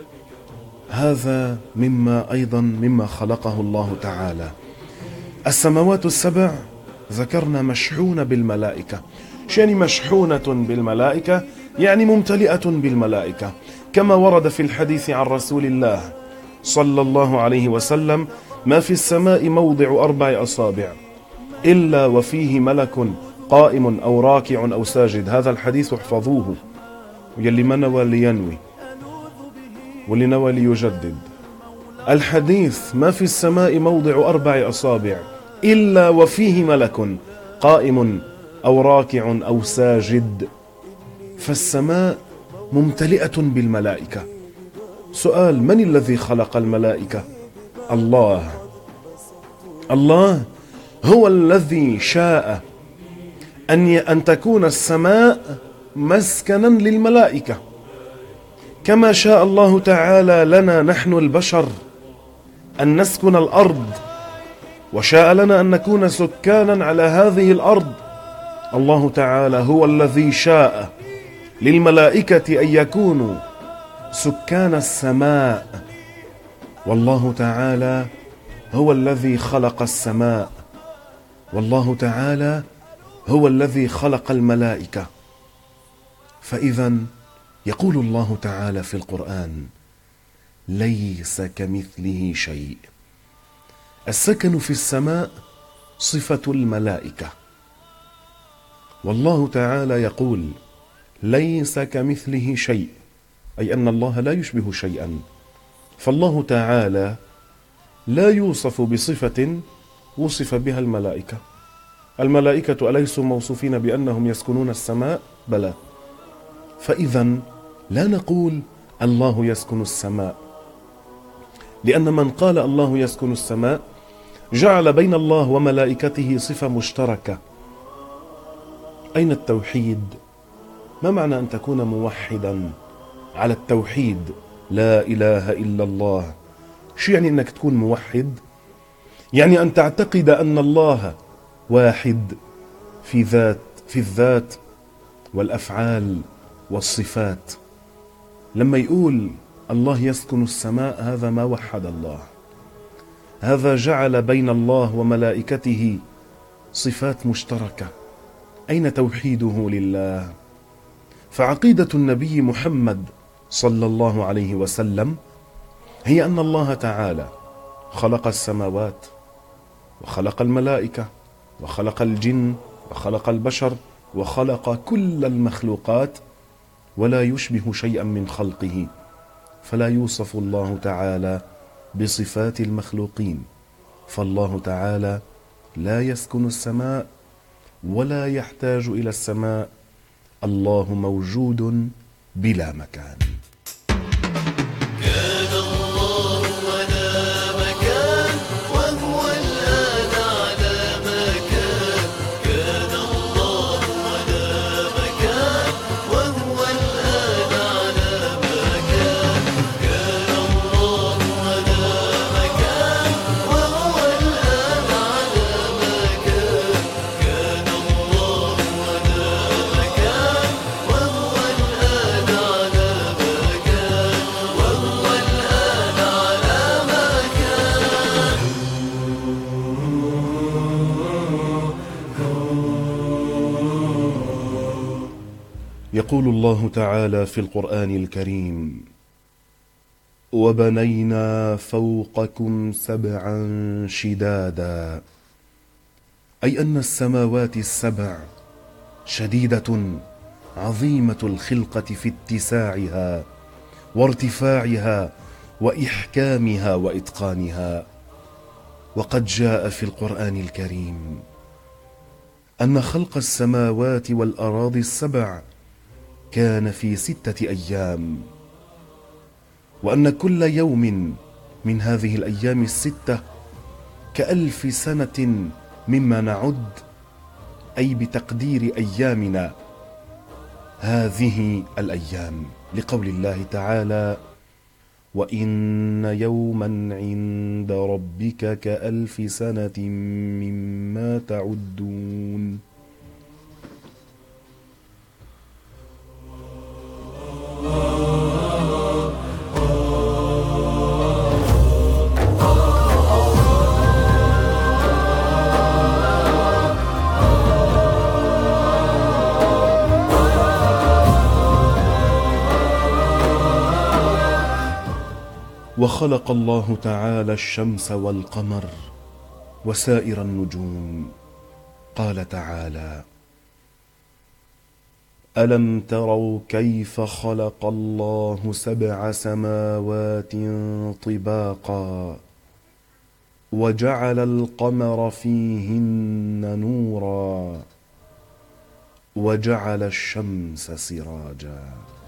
هذا مما خلقه الله تعالى. السماوات السبع ذكرنا مشحونة بالملائكة. شو يعني مشحونة بالملائكة؟ يعني ممتلئة بالملائكة، كما ورد في الحديث عن رسول الله صلى الله عليه وسلم: ما في السماء موضع 4 أصابع إلا وفيه ملك قائم أو راكع أو ساجد. هذا الحديث احفظوه، يلي ما نوى لينوي واللي نوى ليجدد. الحديث: ما في السماء موضع 4 أصابع إلا وفيه ملك قائم أو راكع أو ساجد. فالسماء ممتلئة بالملائكة. سؤال: من الذي خلق الملائكة؟ الله. الله هو الذي شاء أن تكون السماء مسكنا للملائكة، كما شاء الله تعالى لنا نحن البشر أن نسكن الأرض، وشاء لنا أن نكون سكانا على هذه الأرض. الله تعالى هو الذي شاء للملائكة أن يكونوا سكان السماء، والله تعالى هو الذي خلق السماء، والله تعالى هو الذي خلق الملائكة. فإذا يقول الله تعالى في القرآن: ليس كمثله شيء. السكن في السماء صفة الملائكة، والله تعالى يقول: ليس كمثله شيء، أي أن الله لا يشبه شيئا. فالله تعالى لا يوصف بصفة وصف بها الملائكة. الملائكة أليسوا موصوفين بأنهم يسكنون السماء؟ بلى. فإذا لا نقول الله يسكن السماء، لأن من قال الله يسكن السماء جعل بين الله وملائكته صفة مشتركة. أين التوحيد؟ ما معنى أن تكون موحدا على التوحيد؟ لا إله إلا الله. شو يعني أنك تكون موحد؟ يعني أن تعتقد أن الله واحد في الذات والأفعال والصفات. لما يقول الله يسكن السماء هذا ما وحد الله، هذا جعل بين الله وملائكته صفات مشتركة. أين توحيده لله؟ فعقيدة النبي محمد صلى الله عليه وسلم هي أن الله تعالى خلق السماوات وخلق الملائكة وخلق الجن وخلق البشر وخلق كل المخلوقات، ولا يشبه شيئا من خلقه، فلا يوصف الله تعالى بصفات المخلوقين، فالله تعالى لا يسكن السماء ولا يحتاج إلى السماء، الله موجود بلا مكان. كان الله ولا مكان وهو الآن على ما كان. كان الله ولا مكان وهو الآن على ما كان. كان الله ولا مكان وهو الآن على ما كان. كان الله ولا مكان وهو الآن على ما كان. وهو الآن على ما كان. يقول الله تعالى في القرآن الكريم: وبنينا فوقكم سبعا شدادا، أي أن السماوات السبع شديدة عظيمة الخلقة في اتساعها وارتفاعها وإحكامها وإتقانها. وقد جاء في القرآن الكريم أن خلق السماوات والأراضي السبع كان في 6 أيام، وأن كل يوم من هذه الأيام 6 ك1000 سنة مما نعد، أي بتقدير أيامنا هذه الأيام، لقول الله تعالى: وإن يوما عند ربك ك1000 سنة مما تعدون. وخلق الله تعالى الشمس والقمر وسائر النجوم. قال تعالى: ألم تروا كيف خلق الله 7 سماوات طباقا وجعل القمر فيهن نورا وجعل الشمس سراجا.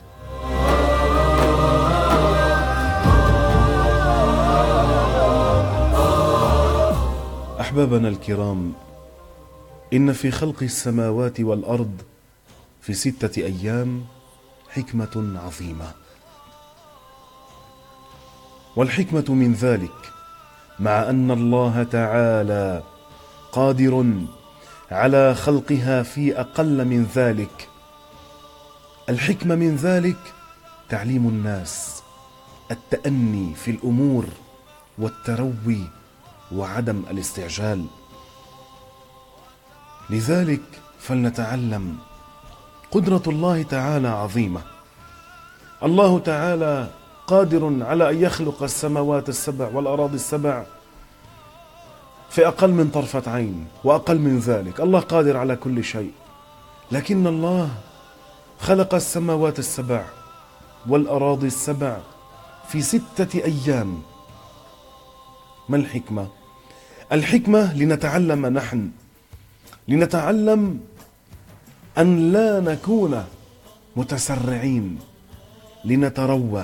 أحبابنا الكرام، إن في خلق السماوات والأرض في 6 أيام حكمة عظيمة، والحكمة من ذلك مع أن الله تعالى قادر على خلقها في أقل من ذلك، الحكمة من ذلك تعليم الناس التأني في الأمور والتروي وعدم الاستعجال. لذلك فلنتعلم قدرة الله تعالى عظيمة. الله تعالى قادر على أن يخلق السماوات السبع والأراضي السبع في أقل من طرفة عين وأقل من ذلك. الله قادر على كل شيء، لكن الله خلق السماوات السبع والأراضي السبع في 6 أيام. ما الحكمة؟ الحكمة لنتعلم نحن، لنتعلم أن لا نكون متسرعين، لنتروى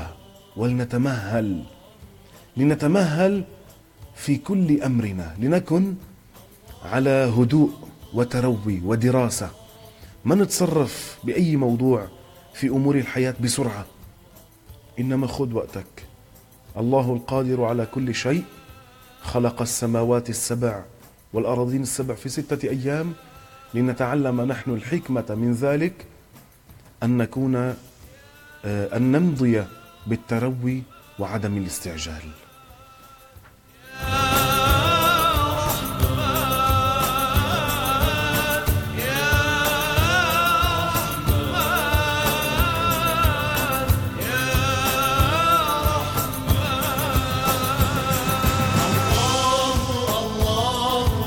لنتمهل في كل أمرنا، لنكن على هدوء وتروي ودراسة، ما نتصرف بأي موضوع في أمور الحياة بسرعة، إنما خذ وقتك. الله القادر على كل شيء خلق السماوات السبع والأراضين السبع في 6 أيام، لنتعلم نحن الحكمة من ذلك أن نمضي بالتروي وعدم الاستعجال. الله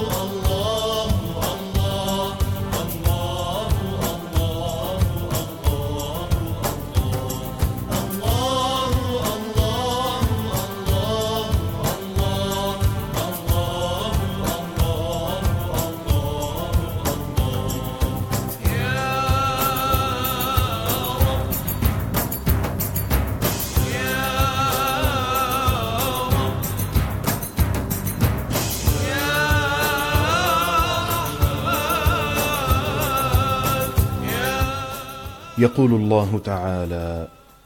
يقول الله تعالى: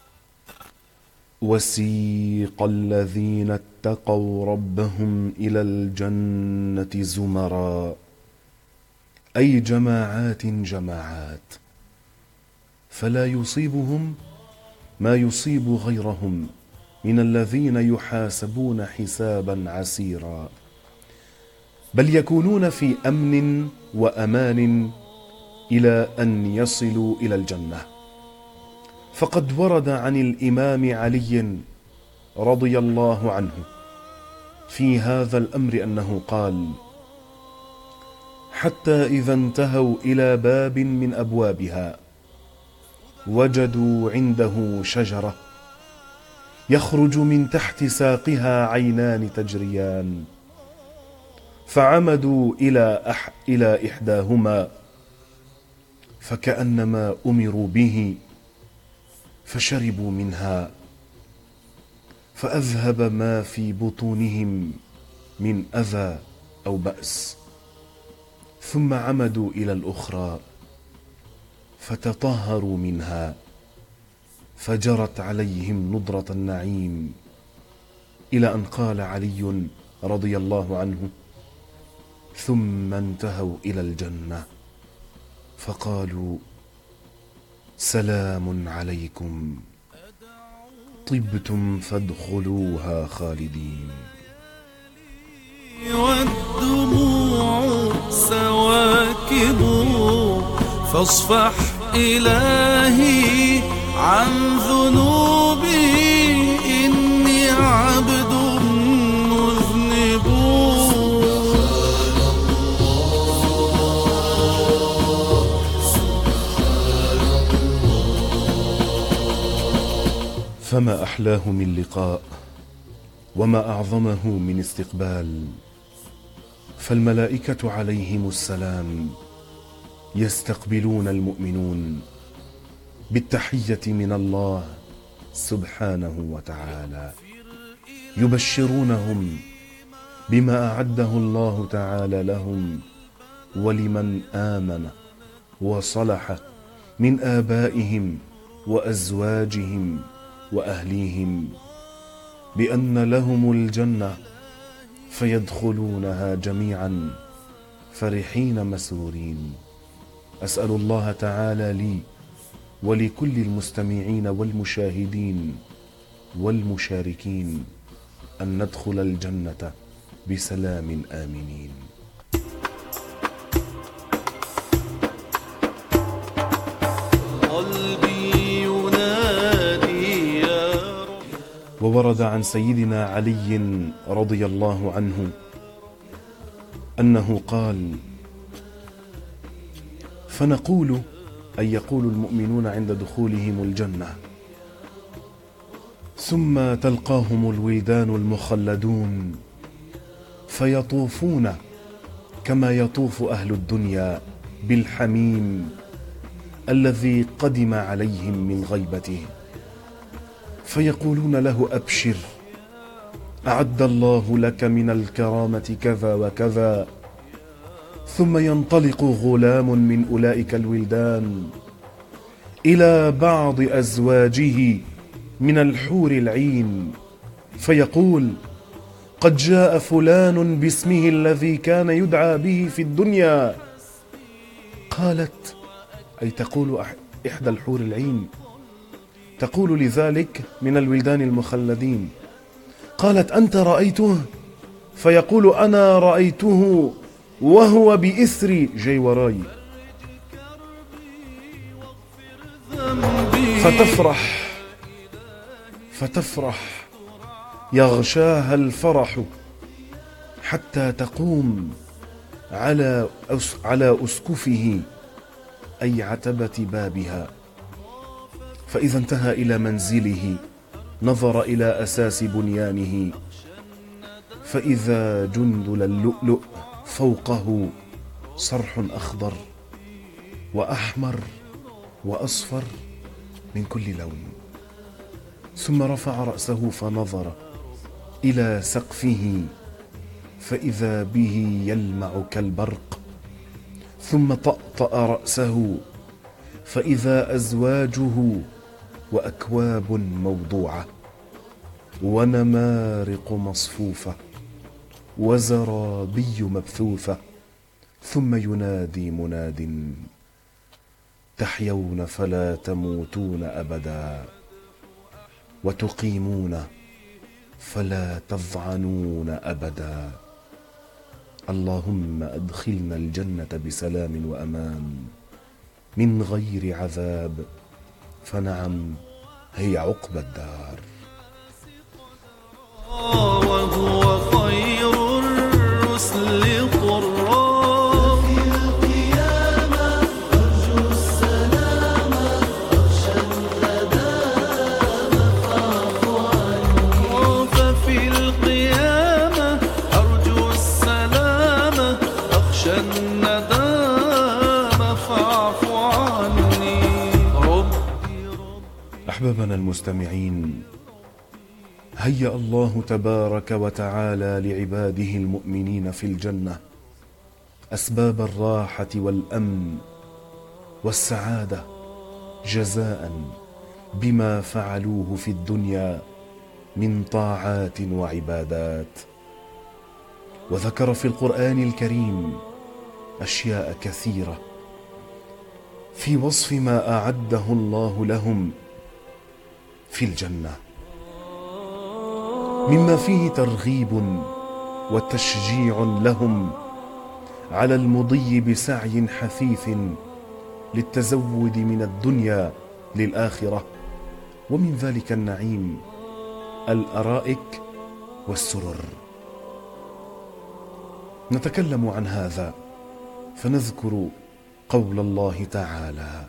وسيق الذين اتقوا ربهم إلى الجنة زمرا، أي جماعات جماعات، فلا يصيبهم ما يصيب غيرهم من الذين يحاسبون حسابا عسيرا، بل يكونون في أمن وأمان إلى أن يصلوا إلى الجنة. فقد ورد عن الإمام علي رضي الله عنه في هذا الأمر أنه قال: حتى إذا انتهوا إلى باب من أبوابها وجدوا عنده شجرة يخرج من تحت ساقها عينان تجريان، فعمدوا إلى إحداهما فكأنما أمروا به، فشربوا منها فأذهب ما في بطونهم من أذى أو بأس، ثم عمدوا إلى الأخرى فتطهروا منها، فجرت عليهم نضرة النعيم، إلى أن قال علي رضي الله عنه: ثم انتهوا إلى الجنة فقالوا: سلام عليكم طبتم فادخلوها خالدين. والدموع سواكب، فاصفح إلهي عن ذنوبي، إني عبد مذنب. فما أحلاه من لقاء، وما أعظمه من استقبال، فالملائكة عليهم السلام يستقبلون المؤمنون بالتحية من الله سبحانه وتعالى، يبشرونهم بما أعده الله تعالى لهم ولمن آمن وصلح من آبائهم وأزواجهم وأهليهم، بأن لهم الجنة فيدخلونها جميعا فرحين مسرورين. أسأل الله تعالى لي ولكل المستمعين والمشاهدين والمشاركين أن ندخل الجنة بسلام آمنين. وورد عن سيدنا علي رضي الله عنه أنه قال: فنقول، أي يقول المؤمنون عند دخولهم الجنة: ثم تلقاهم الولدان المخلدون فيطوفون كما يطوف أهل الدنيا بالحميم الذي قدم عليهم من غيبته، فيقولون له: أبشر، أعد الله لك من الكرامة كذا وكذا. ثم ينطلق غلام من أولئك الولدان إلى بعض أزواجه من الحور العين فيقول: قد جاء فلان باسمه الذي كان يدعى به في الدنيا. قالت، أي تقول إحدى الحور العين، تقول لذلك من الولدان المخلدين، قالت: أنت رأيته؟ فيقول: أنا رأيته وهو بإثري، جاي وراي. فتفرح يغشاها الفرح حتى تقوم على أسكفه، أي عتبة بابها، فإذا انتهى إلى منزله نظر إلى أساس بنيانه فإذا جندل اللؤلؤ فوقه صرح أخضر وأحمر وأصفر من كل لون، ثم رفع رأسه فنظر إلى سقفه فإذا به يلمع كالبرق، ثم طأطأ رأسه فإذا أزواجه وأكواب موضوعة ونمارق مصفوفة وزرابي مبثوثة ثم ينادي مناد تحيون فلا تموتون أبدا وتقيمون فلا تضعنون أبدا اللهم أدخلنا الجنة بسلام وأمان من غير عذاب فنعم هي عقبى الدار. وهو خير الرسل طرا في القيامة أرجو السلام أخشى الندامة فاعف عني ففي القيامة أرجو السلام أخشى الندامة فاعف عني ربي. أحبابنا المستمعين، هيأ الله تبارك وتعالى لعباده المؤمنين في الجنة أسباب الراحة والأمن والسعادة جزاء بما فعلوه في الدنيا من طاعات وعبادات. وذكر في القرآن الكريم أشياء كثيرة في وصف ما أعده الله لهم في الجنة، مما فيه ترغيب وتشجيع لهم على المضي بسعي حثيث للتزود من الدنيا للآخرة، ومن ذلك النعيم الأرائك والسرر. نتكلم عن هذا فنذكر قول الله تعالى: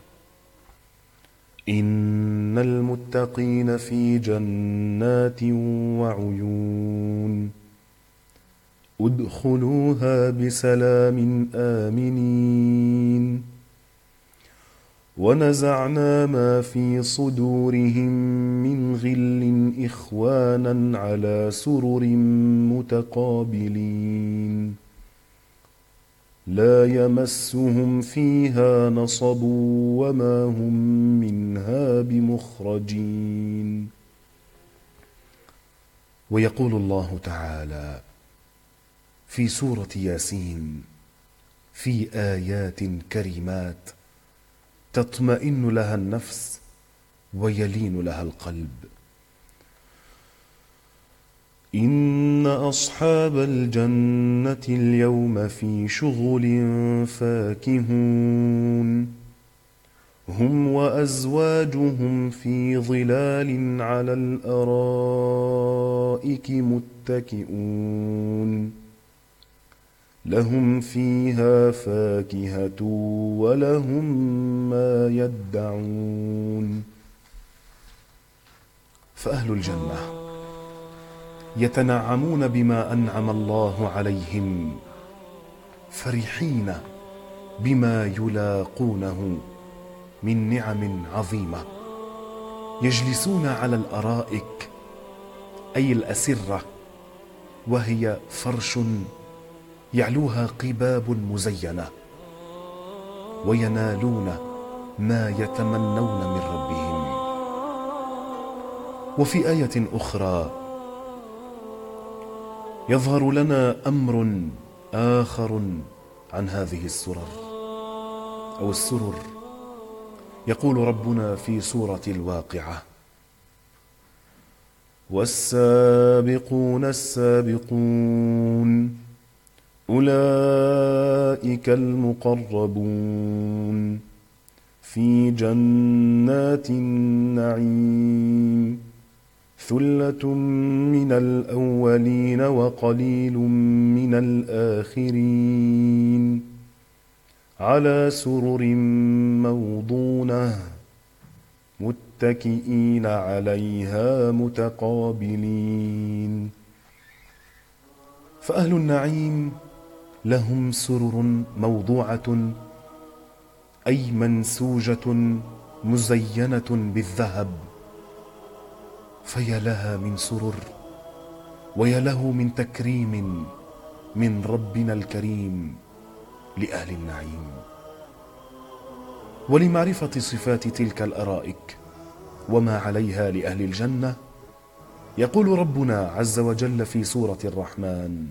إن المتقين في جنات وعيون ادخلوها بسلام آمنين ونزعنا ما في صدورهم من غل إخوانا على سرر متقابلين لا يمسهم فيها نصب وما هم منها بمخرجين. ويقول الله تعالى في سورة ياسين في آيات كريمات تطمئن لها النفس ويلين لها القلب: إن أصحاب الجنة اليوم في شغل فاكهون هم وأزواجهم في ظلال على الأرائك متكئون لهم فيها فاكهة ولهم ما يدعون. فأهل الجنة يتنعمون بما أنعم الله عليهم فرحين بما يلاقونه من نعم عظيمة، يجلسون على الأرائك أي الأسرة، وهي فرش يعلوها قباب مزينة، وينالون ما يتمنون من ربهم. وفي آية أخرى يظهر لنا أمر آخر عن هذه السرر أو السرر. يقول ربنا في سورة الواقعة: والسابقون السابقون أولئك المقربون في جنات النعيم ثلة من الأولين وقليل من الآخرين على سرر موضونة متكئين عليها متقابلين. فأهل النعيم لهم سرر موضوعة أي منسوجة مزينة بالذهب، فيا لها من سرر ويا له من تكريم من ربنا الكريم لأهل النعيم. ولمعرفة صفات تلك الأرائك وما عليها لأهل الجنة، يقول ربنا عز وجل في سورة الرحمن: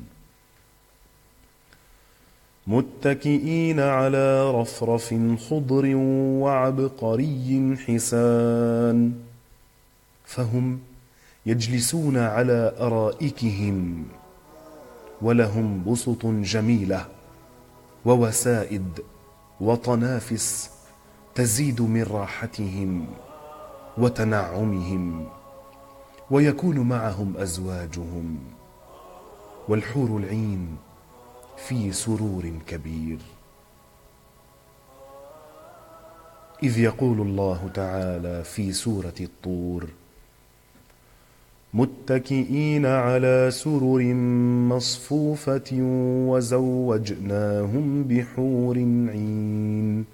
متكئين على رفرف خضر وعبقري حسان، فهم يجلسون على أرائكهم ولهم بسط جميلة ووسائد وطنافس تزيد من راحتهم وتنعمهم، ويكون معهم أزواجهم، والحور العين في سرور كبير. إذ يقول الله تعالى في سورة الطور: متكئين على سرر مصفوفة وزوجناهم بحور عين.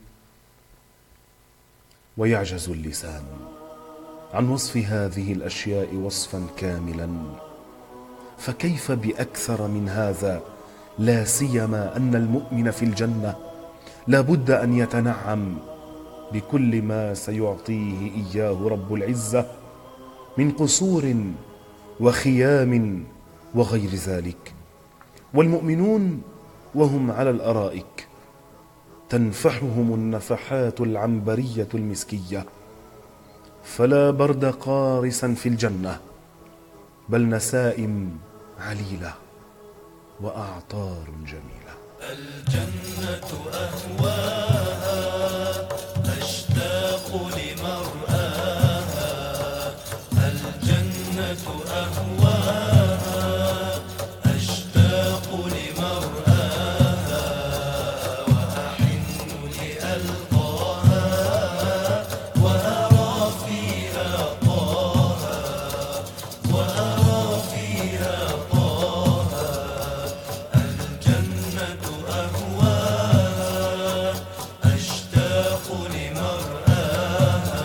ويعجز اللسان عن وصف هذه الأشياء وصفا كاملا، فكيف بأكثر من هذا، لا سيما أن المؤمن في الجنة لا بد أن يتنعم بكل ما سيعطيه إياه رب العزة من قصور وخيام وغير ذلك. والمؤمنون وهم على الأرائك تنفحهم النفحات العنبرية المسكية، فلا برد قارسا في الجنة، بل نسائم عليلة وأعطار جميلة. الجنة أهواها أشتاق لمرآها، الجنة أهواها أشتاق لمرآها، وأحن لألقاها وأرى فيها طاها، وأرى فيها طاها. الجنة أهواها أشتاق لمرآها،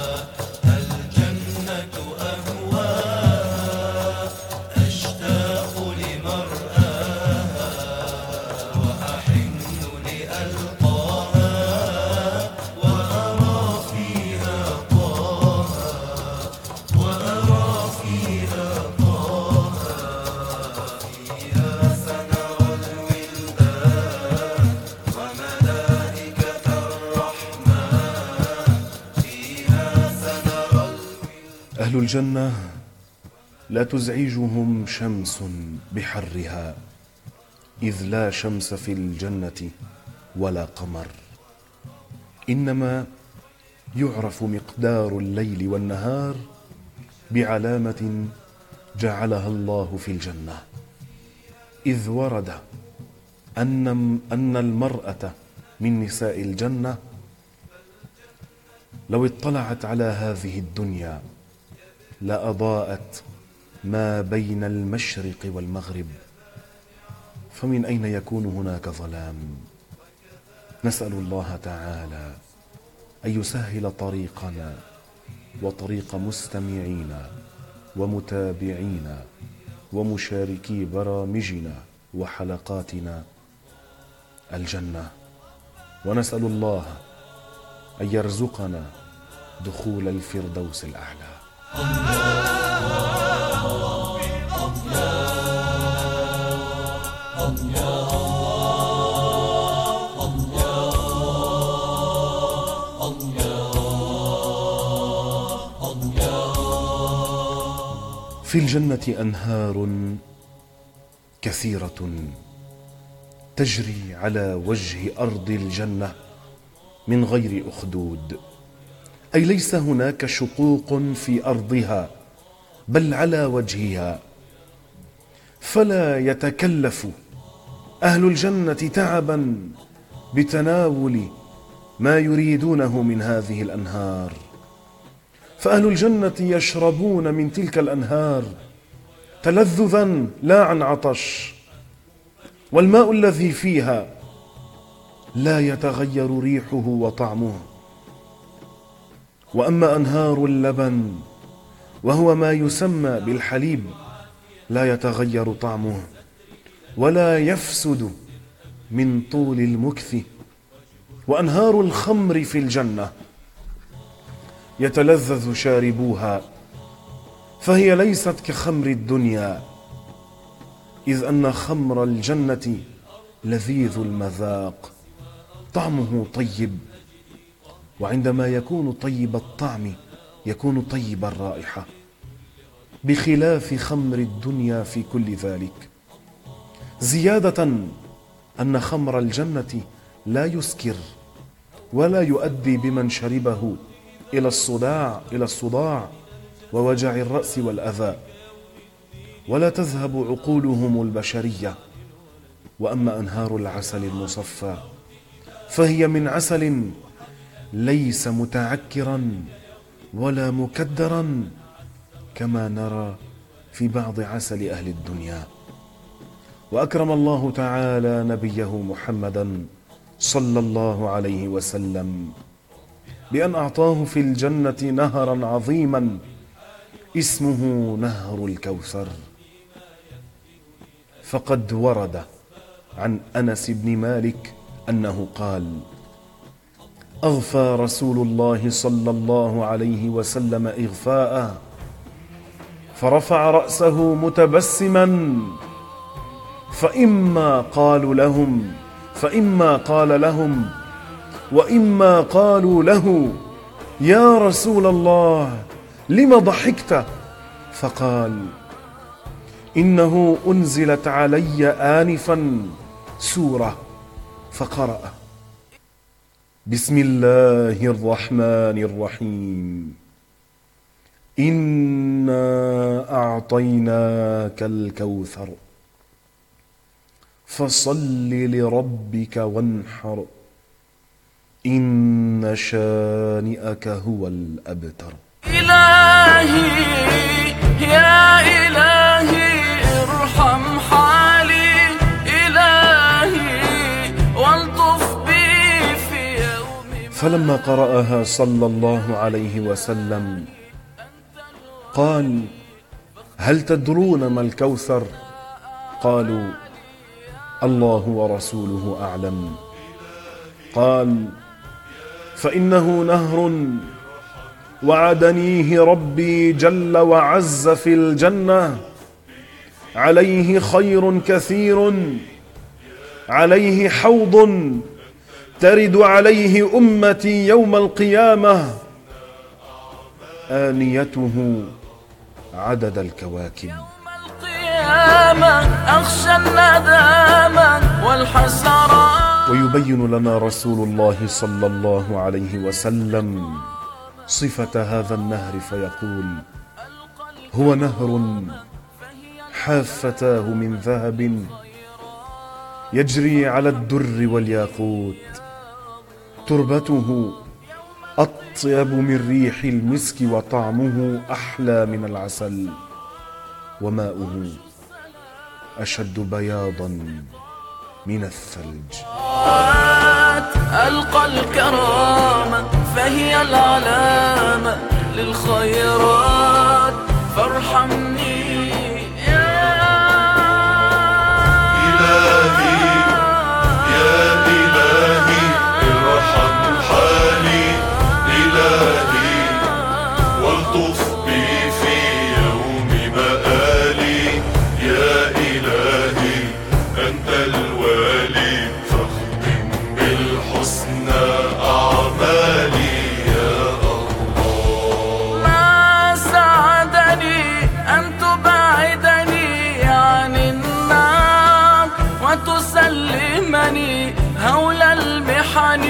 الجنة أهواها أشتاق لمرآها، وأحن لألقاها وأرى فيها طاها، وأرى فيها طاها. فيها سنرى الولدان وملائكة الرحمن، فيها سنرى أهل الجنة لا تزعجهم شمس بحرها، إذ لا شمس في الجنة ولا قمر، إنما يعرف مقدار الليل والنهار بعلامة جعلها الله في الجنة. إذ ورد أن المرأة من نساء الجنة لو اطلعت على هذه الدنيا لأضاءت ما بين المشرق والمغرب، فمن أين يكون هناك ظلام؟ نسأل الله تعالى أن يسهل طريقنا وطريق مستمعينا ومتابعينا ومشاركي برامجنا وحلقاتنا الجنة، ونسأل الله أن يرزقنا دخول الفردوس الأعلى. في الجنة أنهار كثيرة تجري على وجه أرض الجنة من غير أخدود، أي ليس هناك شقوق في أرضها بل على وجهها، فلا يتكلف أهل الجنة تعبا بتناول ما يريدونه من هذه الأنهار، فأهل الجنة يشربون من تلك الأنهار تلذذا لا عن عطش، والماء الذي فيها لا يتغير ريحه وطعمه. وأما أنهار اللبن وهو ما يسمى بالحليب لا يتغير طعمه ولا يفسد من طول المكث، وأنهار الخمر في الجنة يتلذذ شاربوها، فهي ليست كخمر الدنيا، إذ أن خمر الجنة لذيذ المذاق، طعمه طيب، وعندما يكون طيب الطعم يكون طيب الرائحة، بخلاف خمر الدنيا في كل ذلك. زيادة أن خمر الجنة لا يسكر ولا يؤدي بمن شربه إلى الصداع ووجع الرأس والأذى، ولا تذهب عقولهم البشرية. وأما أنهار العسل المصفى فهي من عسل ليس متعكرا ولا مكدرا كما نرى في بعض عسل أهل الدنيا. وأكرم الله تعالى نبيه محمدا صلى الله عليه وسلم بأن أعطاه في الجنة نهرا عظيما اسمه نهر الكوثر. فقد ورد عن أنس بن مالك أنه قال: أغفى رسول الله صلى الله عليه وسلم إغفاء، فرفع رأسه متبسما، فإما قال لهم وإما قالوا له: يا رسول الله لم ضحكت؟ فقال: إنه أنزلت علي آنفا سورة، فقرأ: بسم الله الرحمن الرحيم، إنا أعطيناك الكوثر فصل لربك وانحر، إن شانئك هو الأبتر. إلهي يا إلهي ارحم حالي، إلهي والطف بي في يوم. فلما قرأها صلى الله عليه وسلم قال: هل تدرون ما الكوثر؟ قالوا: الله ورسوله أعلم. قال: فإنه نهر وعدنيه ربي جل وعز في الجنة، عليه خير كثير، عليه حوض ترد عليه أمتي يوم القيامة، آنيته عدد الكواكب. أخشى الندامة والحسرات. ويبين لنا رسول الله صلى الله عليه وسلم صفة هذا النهر فيقول: هو نهر حافتاه من ذهب يجري على الدر والياقوت، تربته أطيب من ريح المسك وطعمه أحلى من العسل، وماؤه أشد بياضا من الثلج. ألقى الكرامة فهي العلامة للخيرات، فارحمني يا إلهي يا إلهي ارحم حالي، إلهي والطف بي في يوم مآلي، يا إلهي أنت الوالي فاختم بالحسنى أعمالي يا الله. ما سعدني أن تبعدني عن النار وتسلمني هول المحن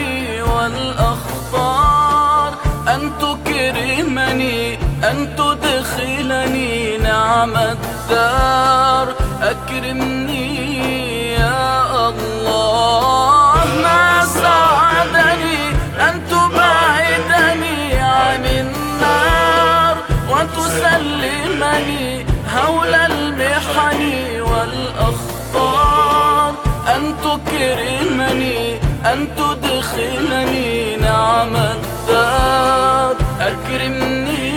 والأخطار، أن تكرمني أن تدخلني نعم الدار، أكرمني يا الله. ما سعدني أن تبعدني عن النار وتسلمني هول المحن والأخطار، أن تكرمني أن تدخلني نعم الدار، أكرمني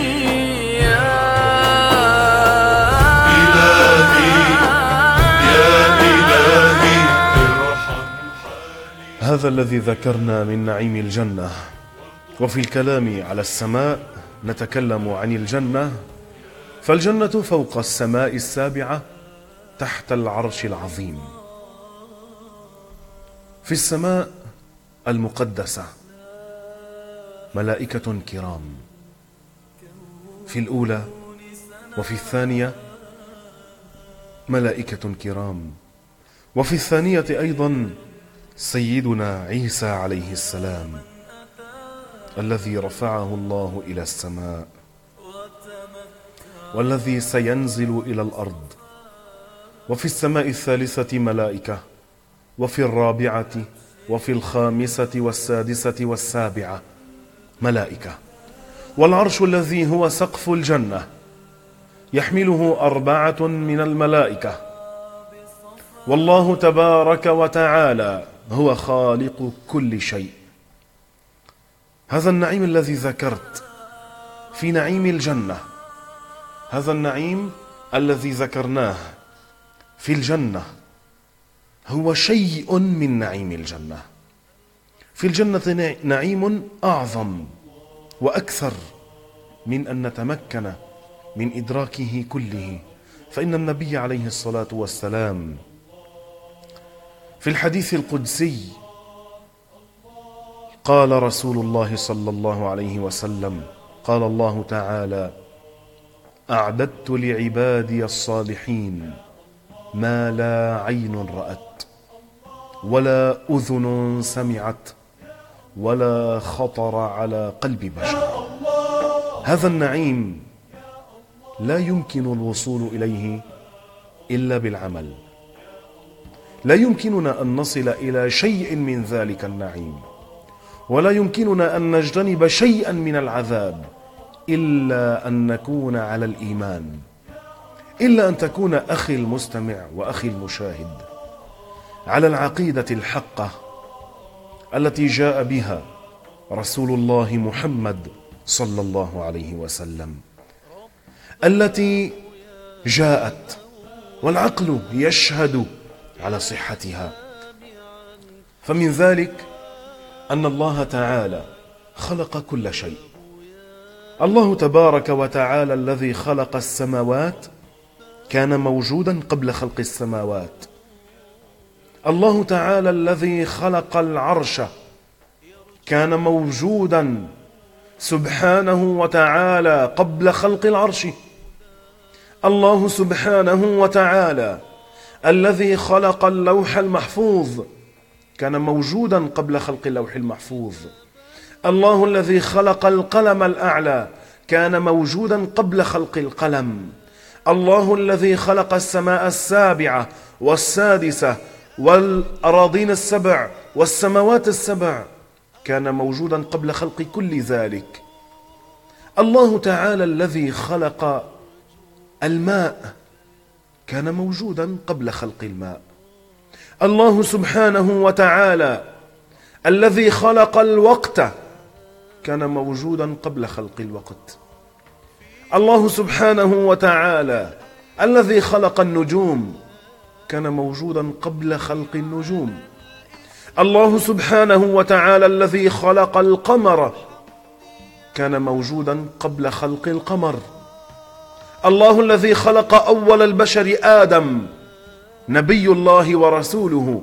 هذا الذي ذكرنا من نعيم الجنة. وفي الكلام على السماء نتكلم عن الجنة، فالجنة فوق السماء السابعة تحت العرش العظيم. في السماء المقدسة ملائكة كرام، في الأولى وفي الثانية ملائكة كرام، وفي الثانية أيضا سيدنا عيسى عليه السلام الذي رفعه الله إلى السماء، والذي سينزل إلى الأرض. وفي السماء الثالثة ملائكة، وفي الرابعة وفي الخامسة والسادسة والسابعة ملائكة. والعرش الذي هو سقف الجنة يحمله 4 من الملائكة. والله تبارك وتعالى هو خالق كل شيء. هذا النعيم الذي ذكرت في نعيم الجنة، هذا النعيم الذي ذكرناه في الجنة هو شيء من نعيم الجنة. في الجنة نعيم أعظم وأكثر من أن نتمكن من إدراكه كله. فإن النبي عليه الصلاة والسلام في الحديث القدسي قال رسول الله صلى الله عليه وسلم: قال الله تعالى: أعددت لعبادي الصالحين ما لا عين رأت ولا أذن سمعت ولا خطر على قلب بشر. هذا النعيم لا يمكن الوصول إليه إلا بالعمل. لا يمكننا أن نصل إلى شيء من ذلك النعيم، ولا يمكننا أن نجتنب شيئا من العذاب إلا أن نكون على الإيمان، إلا أن تكون أخي المستمع وأخي المشاهد على العقيدة الحقة التي جاء بها رسول الله محمد صلى الله عليه وسلم، التي جاءت والعقل يشهد على صحتها. فمن ذلك أن الله تعالى خلق كل شيء. الله تبارك وتعالى الذي خلق السماوات كان موجودا قبل خلق السماوات. الله تعالى الذي خلق العرش كان موجودا سبحانه وتعالى قبل خلق العرش. الله سبحانه وتعالى الذي خلق اللوح المحفوظ كان موجودا قبل خلق اللوح المحفوظ. الله الذي خلق القلم الأعلى كان موجودا قبل خلق القلم. الله الذي خلق السماء السابعة والسادسة والأراضين السبع والسماوات السبع كان موجودا قبل خلق كل ذلك. الله تعالى الذي خلق الماء كان موجودا قبل خلق الماء. الله سبحانه وتعالى الذي خلق الوقت كان موجودا قبل خلق الوقت. الله سبحانه وتعالى الذي خلق النجوم كان موجودا قبل خلق النجوم. الله سبحانه وتعالى الذي خلق القمر كان موجودا قبل خلق القمر. الله الذي خلق أول البشر آدم نبي الله ورسوله،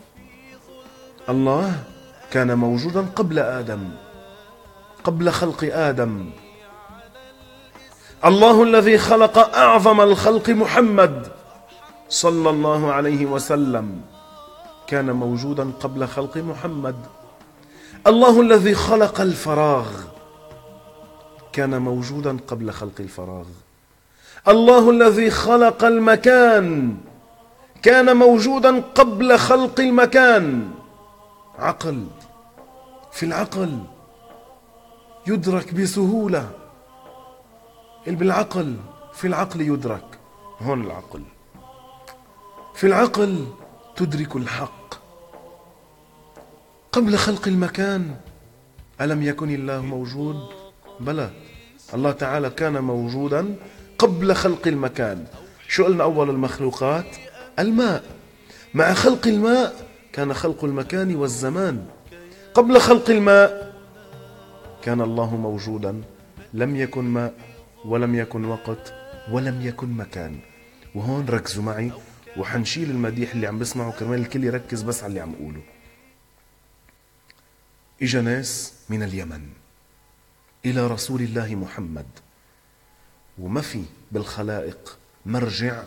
الله كان موجودا قبل آدم، قبل خلق آدم. الله الذي خلق أعظم الخلق محمد صلى الله عليه وسلم كان موجودا قبل خلق محمد. الله الذي خلق الفراغ كان موجودا قبل خلق الفراغ. الله الذي خلق المكان كان موجودا قبل خلق المكان. عقل، في العقل يدرك بسهولة، بالعقل، في العقل يدرك. هون العقل، في العقل تدرك الحق. قبل خلق المكان ألم يكن الله موجود؟ بلى، الله تعالى كان موجودا قبل خلق المكان. شو قلنا أول المخلوقات؟ الماء. مع خلق الماء كان خلق المكان والزمان. قبل خلق الماء كان الله موجودا، لم يكن ماء ولم يكن وقت ولم يكن مكان. وهون ركزوا معي وحنشيل المديح اللي عم بسمعه كرمال الكل يركز بس على اللي عم أقوله. إجا ناس من اليمن إلى رسول الله محمد، وما في بالخلائق مرجع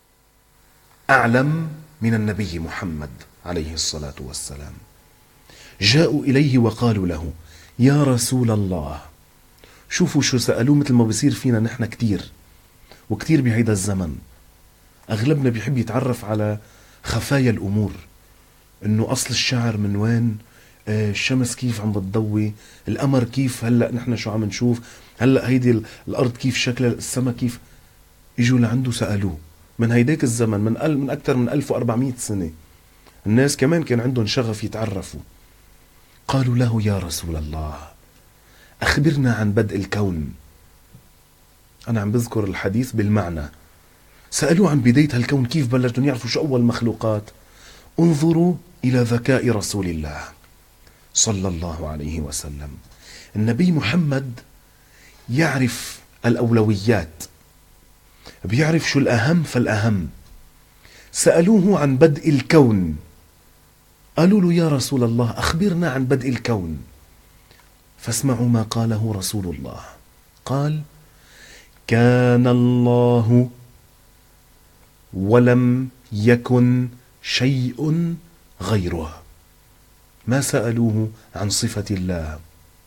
أعلم من النبي محمد عليه الصلاة والسلام. جاءوا إليه وقالوا له: يا رسول الله. شوفوا شو سألوه، مثل ما بيصير فينا نحن كتير وكتير بهيدا الزمن. أغلبنا بيحب يتعرف على خفايا الأمور، إنه أصل الشعر من وين، الشمس كيف عم بتضوي، القمر كيف، هلأ نحن شو عم نشوف، هلأ هيدي الأرض كيف شكلها، السما كيف. إجوا لعنده سألوه من هيداك الزمن، من أكثر من 1400 سنة. الناس كمان كان عندهم شغف يتعرفوا. قالوا له: يا رسول الله، أخبرنا عن بدء الكون. أنا عم بذكر الحديث بالمعنى. سألوه عن بداية هالكون، كيف بلشوا يعرفوا شو أول مخلوقات. انظروا إلى ذكاء رسول الله صلى الله عليه وسلم. النبي محمد يعرف الأولويات، بيعرف شو الأهم فالأهم. سألوه عن بدء الكون، قالوا له: يا رسول الله، أخبرنا عن بدء الكون. فاسمعوا ما قاله رسول الله. قال: كان الله ولم يكن شيء غيره. ما سألوه عن صفة الله،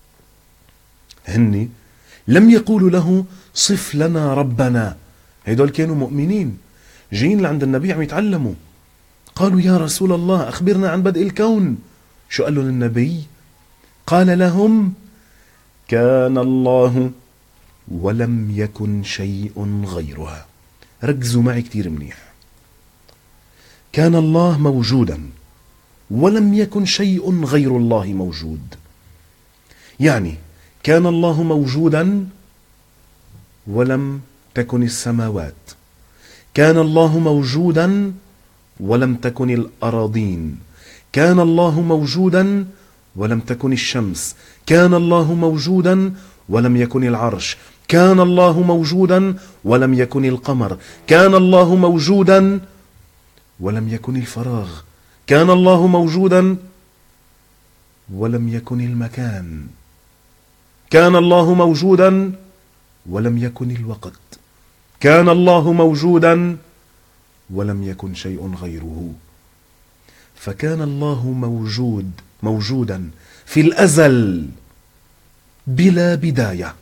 هن لم يقولوا له: صف لنا ربنا. هيدول كانوا مؤمنين جايين لعند النبي عم يتعلموا. قالوا: يا رسول الله، أخبرنا عن بدء الكون. شو قال لهم النبي؟ قال لهم: كان الله ولم يكن شيء غيره. ركزوا معي كتير منيح. كان الله موجودا ولم يكن شيء غير الله موجود. يعني كان الله موجودا ولم تكن السماوات، كان الله موجودا ولم تكن الأراضين، كان الله موجودا ولم تكن الشمس، كان الله موجودا ولم يكن العرش، كان الله موجودا ولم يكن القمر، كان الله موجودا ولم يكن الفراغ، كان الله موجودا ولم يكن المكان، كان الله موجودا ولم يكن الوقت، كان الله موجودا ولم يكن شيء غيره. فكان الله موجودا في الأزل بلا بداية.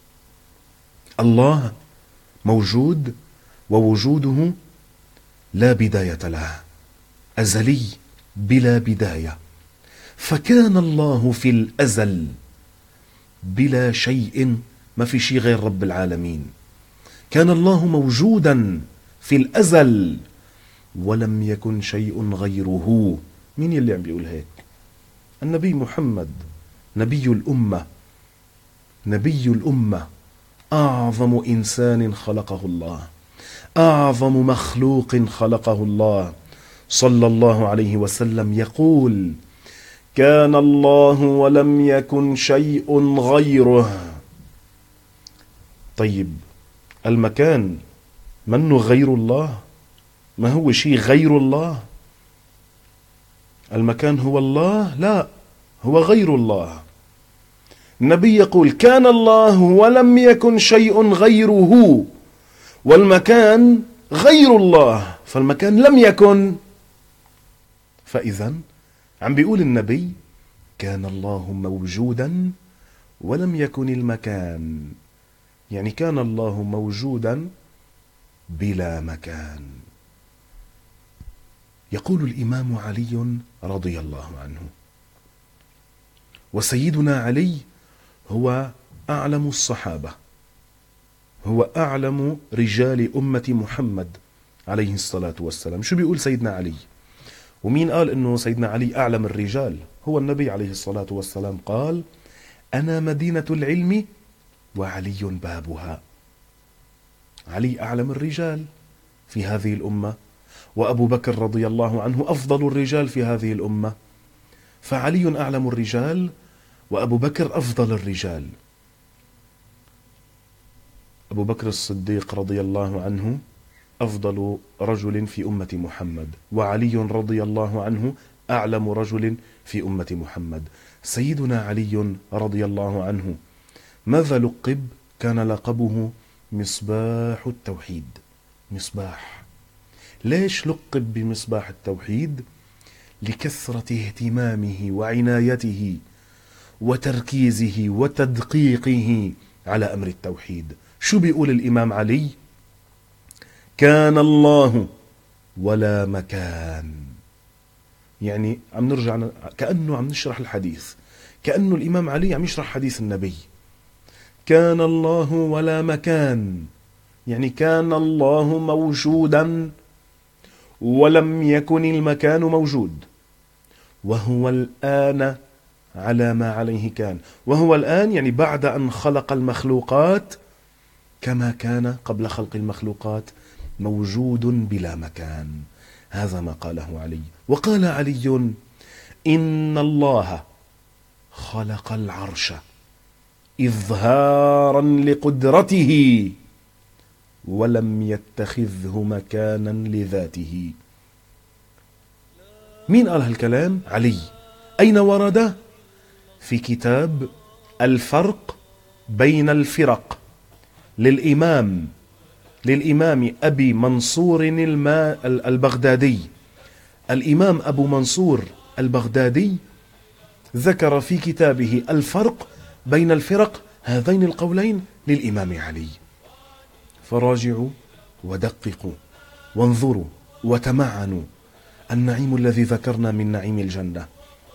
الله موجود ووجوده لا بداية له، أزلي بلا بداية. فكان الله في الأزل بلا شيء، ما في شيء غير رب العالمين. كان الله موجودا في الأزل ولم يكن شيء غيره. مين اللي عم بيقول هيك؟ النبي محمد، نبي الأمة، نبي الأمة، أعظم إنسان خلقه الله، أعظم مخلوق خلقه الله صلى الله عليه وسلم، يقول: كان الله ولم يكن شيء غيره. طيب المكان منه غير الله؟ ما هو شيء غير الله؟ المكان هو الله؟ لا، هو غير الله. النبي يقول: كان الله ولم يكن شيء غيره، والمكان غير الله، فالمكان لم يكن. فإذا عم بيقول النبي: كان الله موجودا ولم يكن المكان، يعني كان الله موجودا بلا مكان. يقول الإمام علي رضي الله عنه، وسيدنا علي هو أعلم الصحابة، هو أعلم رجال أمة محمد عليه الصلاة والسلام. شو بيقول سيدنا علي؟ ومين قال إنه سيدنا علي أعلم الرجال؟ هو النبي عليه الصلاة والسلام قال: أنا مدينة العلم وعلي بابها. علي أعلم الرجال في هذه الأمة، وأبو بكر رضي الله عنه أفضل الرجال في هذه الأمة، فعلي أعلم الرجال وأبو بكر أفضل الرجال. أبو بكر الصديق رضي الله عنه أفضل رجل في أمة محمد، وعلي رضي الله عنه أعلم رجل في أمة محمد. سيدنا علي رضي الله عنه ماذا لقب؟ كان لقبه مصباح التوحيد. مصباح. ليش لقب بمصباح التوحيد؟ لكثرة اهتمامه وعنايته وتركيزه وتدقيقه على أمر التوحيد. شو بيقول الإمام علي؟ كان الله ولا مكان. يعني عم نرجع كأنه عم نشرح الحديث، كأنه الإمام علي عم يشرح حديث النبي. كان الله ولا مكان، يعني كان الله موجودا ولم يكن المكان موجود، وهو الآن على ما عليه كان. وهو الآن يعني بعد أن خلق المخلوقات كما كان قبل خلق المخلوقات، موجود بلا مكان. هذا ما قاله علي. وقال علي إن الله خلق العرش إظهارا لقدرته ولم يتخذه مكانا لذاته. مين قال هالكلام؟ علي. أين ورد؟ في كتاب الفرق بين الفرق للإمام أبي منصور البغدادي. الإمام أبو منصور البغدادي ذكر في كتابه الفرق بين الفرق هذين القولين للإمام علي. فراجعوا ودققوا وانظروا وتمعنوا. النعيم الذي ذكرنا من نعيم الجنة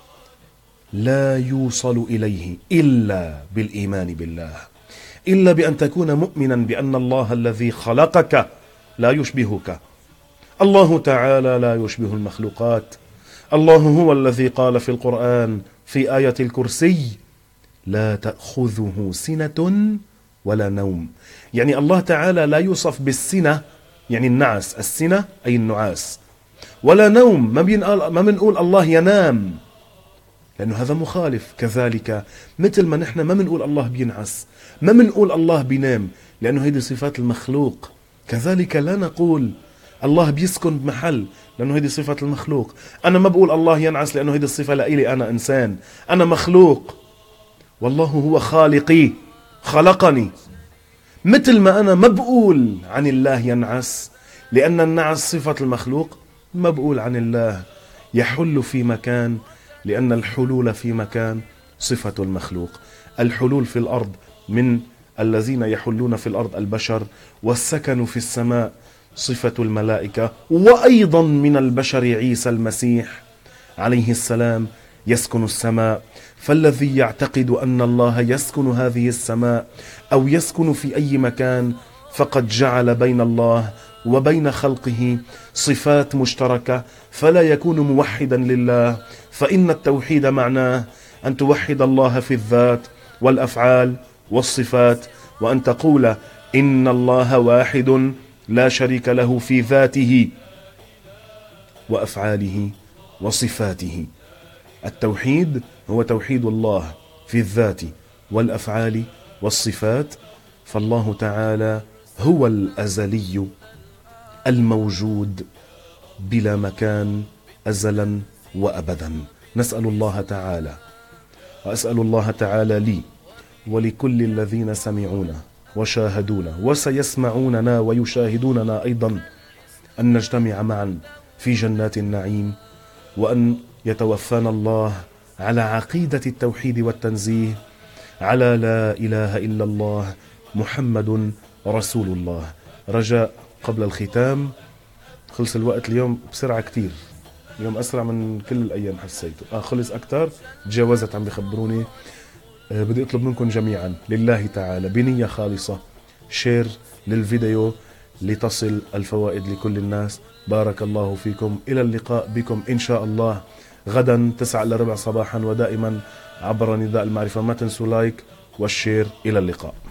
لا يوصل إليه إلا بالإيمان بالله، إلا بأن تكون مؤمنا بأن الله الذي خلقك لا يشبهك. الله تعالى لا يشبه المخلوقات. الله هو الذي قال في القرآن في آية الكرسي لا تأخذه سنة ولا نوم. يعني الله تعالى لا يوصف بالسنة، يعني النعس، السنة أي النعاس، ولا نوم. ما بنقول الله ينام لأنه هذا مخالف. كذلك مثل ما نحن ما بنقول الله بينعس، ما بنقول الله بينام لأنه هذه صفات المخلوق. كذلك لا نقول الله بيسكن بمحل لأنه هذه صفة المخلوق. أنا ما بقول الله ينعس لأنه هذه الصفة لإلي، أنا إنسان، أنا مخلوق، والله هو خالقي خلقني. مثل ما أنا ما بقول عن الله ينعس لأن النعس صفة المخلوق، ما بقول عن الله يحل في مكان لأن الحلول في مكان صفة المخلوق. الحلول في الأرض من الذين يحلون في الأرض البشر، والسكن في السماء صفة الملائكة، وأيضا من البشر عيسى المسيح عليه السلام يسكن السماء. فالذي يعتقد أن الله يسكن هذه السماء أو يسكن في أي مكان فقد جعل بين الله وبين خلقه صفات مشتركة، فلا يكون موحدا لله. فإن التوحيد معناه أن توحد الله في الذات والأفعال والصفات، وأن تقول إن الله واحد لا شريك له في ذاته وأفعاله وصفاته. التوحيد هو توحيد الله في الذات والأفعال والصفات. فالله تعالى هو الأزلي الموجود بلا مكان أزلا وأبدا. نسأل الله تعالى، وأسأل الله تعالى لي ولكل الذين سمعونا وشاهدونا وسيسمعوننا ويشاهدوننا أيضا أن نجتمع معا في جنات النعيم، وأن يتوفانا الله على عقيدة التوحيد والتنزيه، على لا إله إلا الله محمد رسول الله. رجاء قبل الختام، خلص الوقت اليوم بسرعة كتير، اليوم أسرع من كل الأيام حسيته. خلص أكتر، تجاوزت عم بيخبروني. بدي أطلب منكم جميعا لله تعالى بنية خالصة شير للفيديو لتصل الفوائد لكل الناس. بارك الله فيكم. إلى اللقاء بكم إن شاء الله غدا 9:15 صباحا، ودائما عبر نداء المعرفة. ما تنسوا لايك والشير. إلى اللقاء.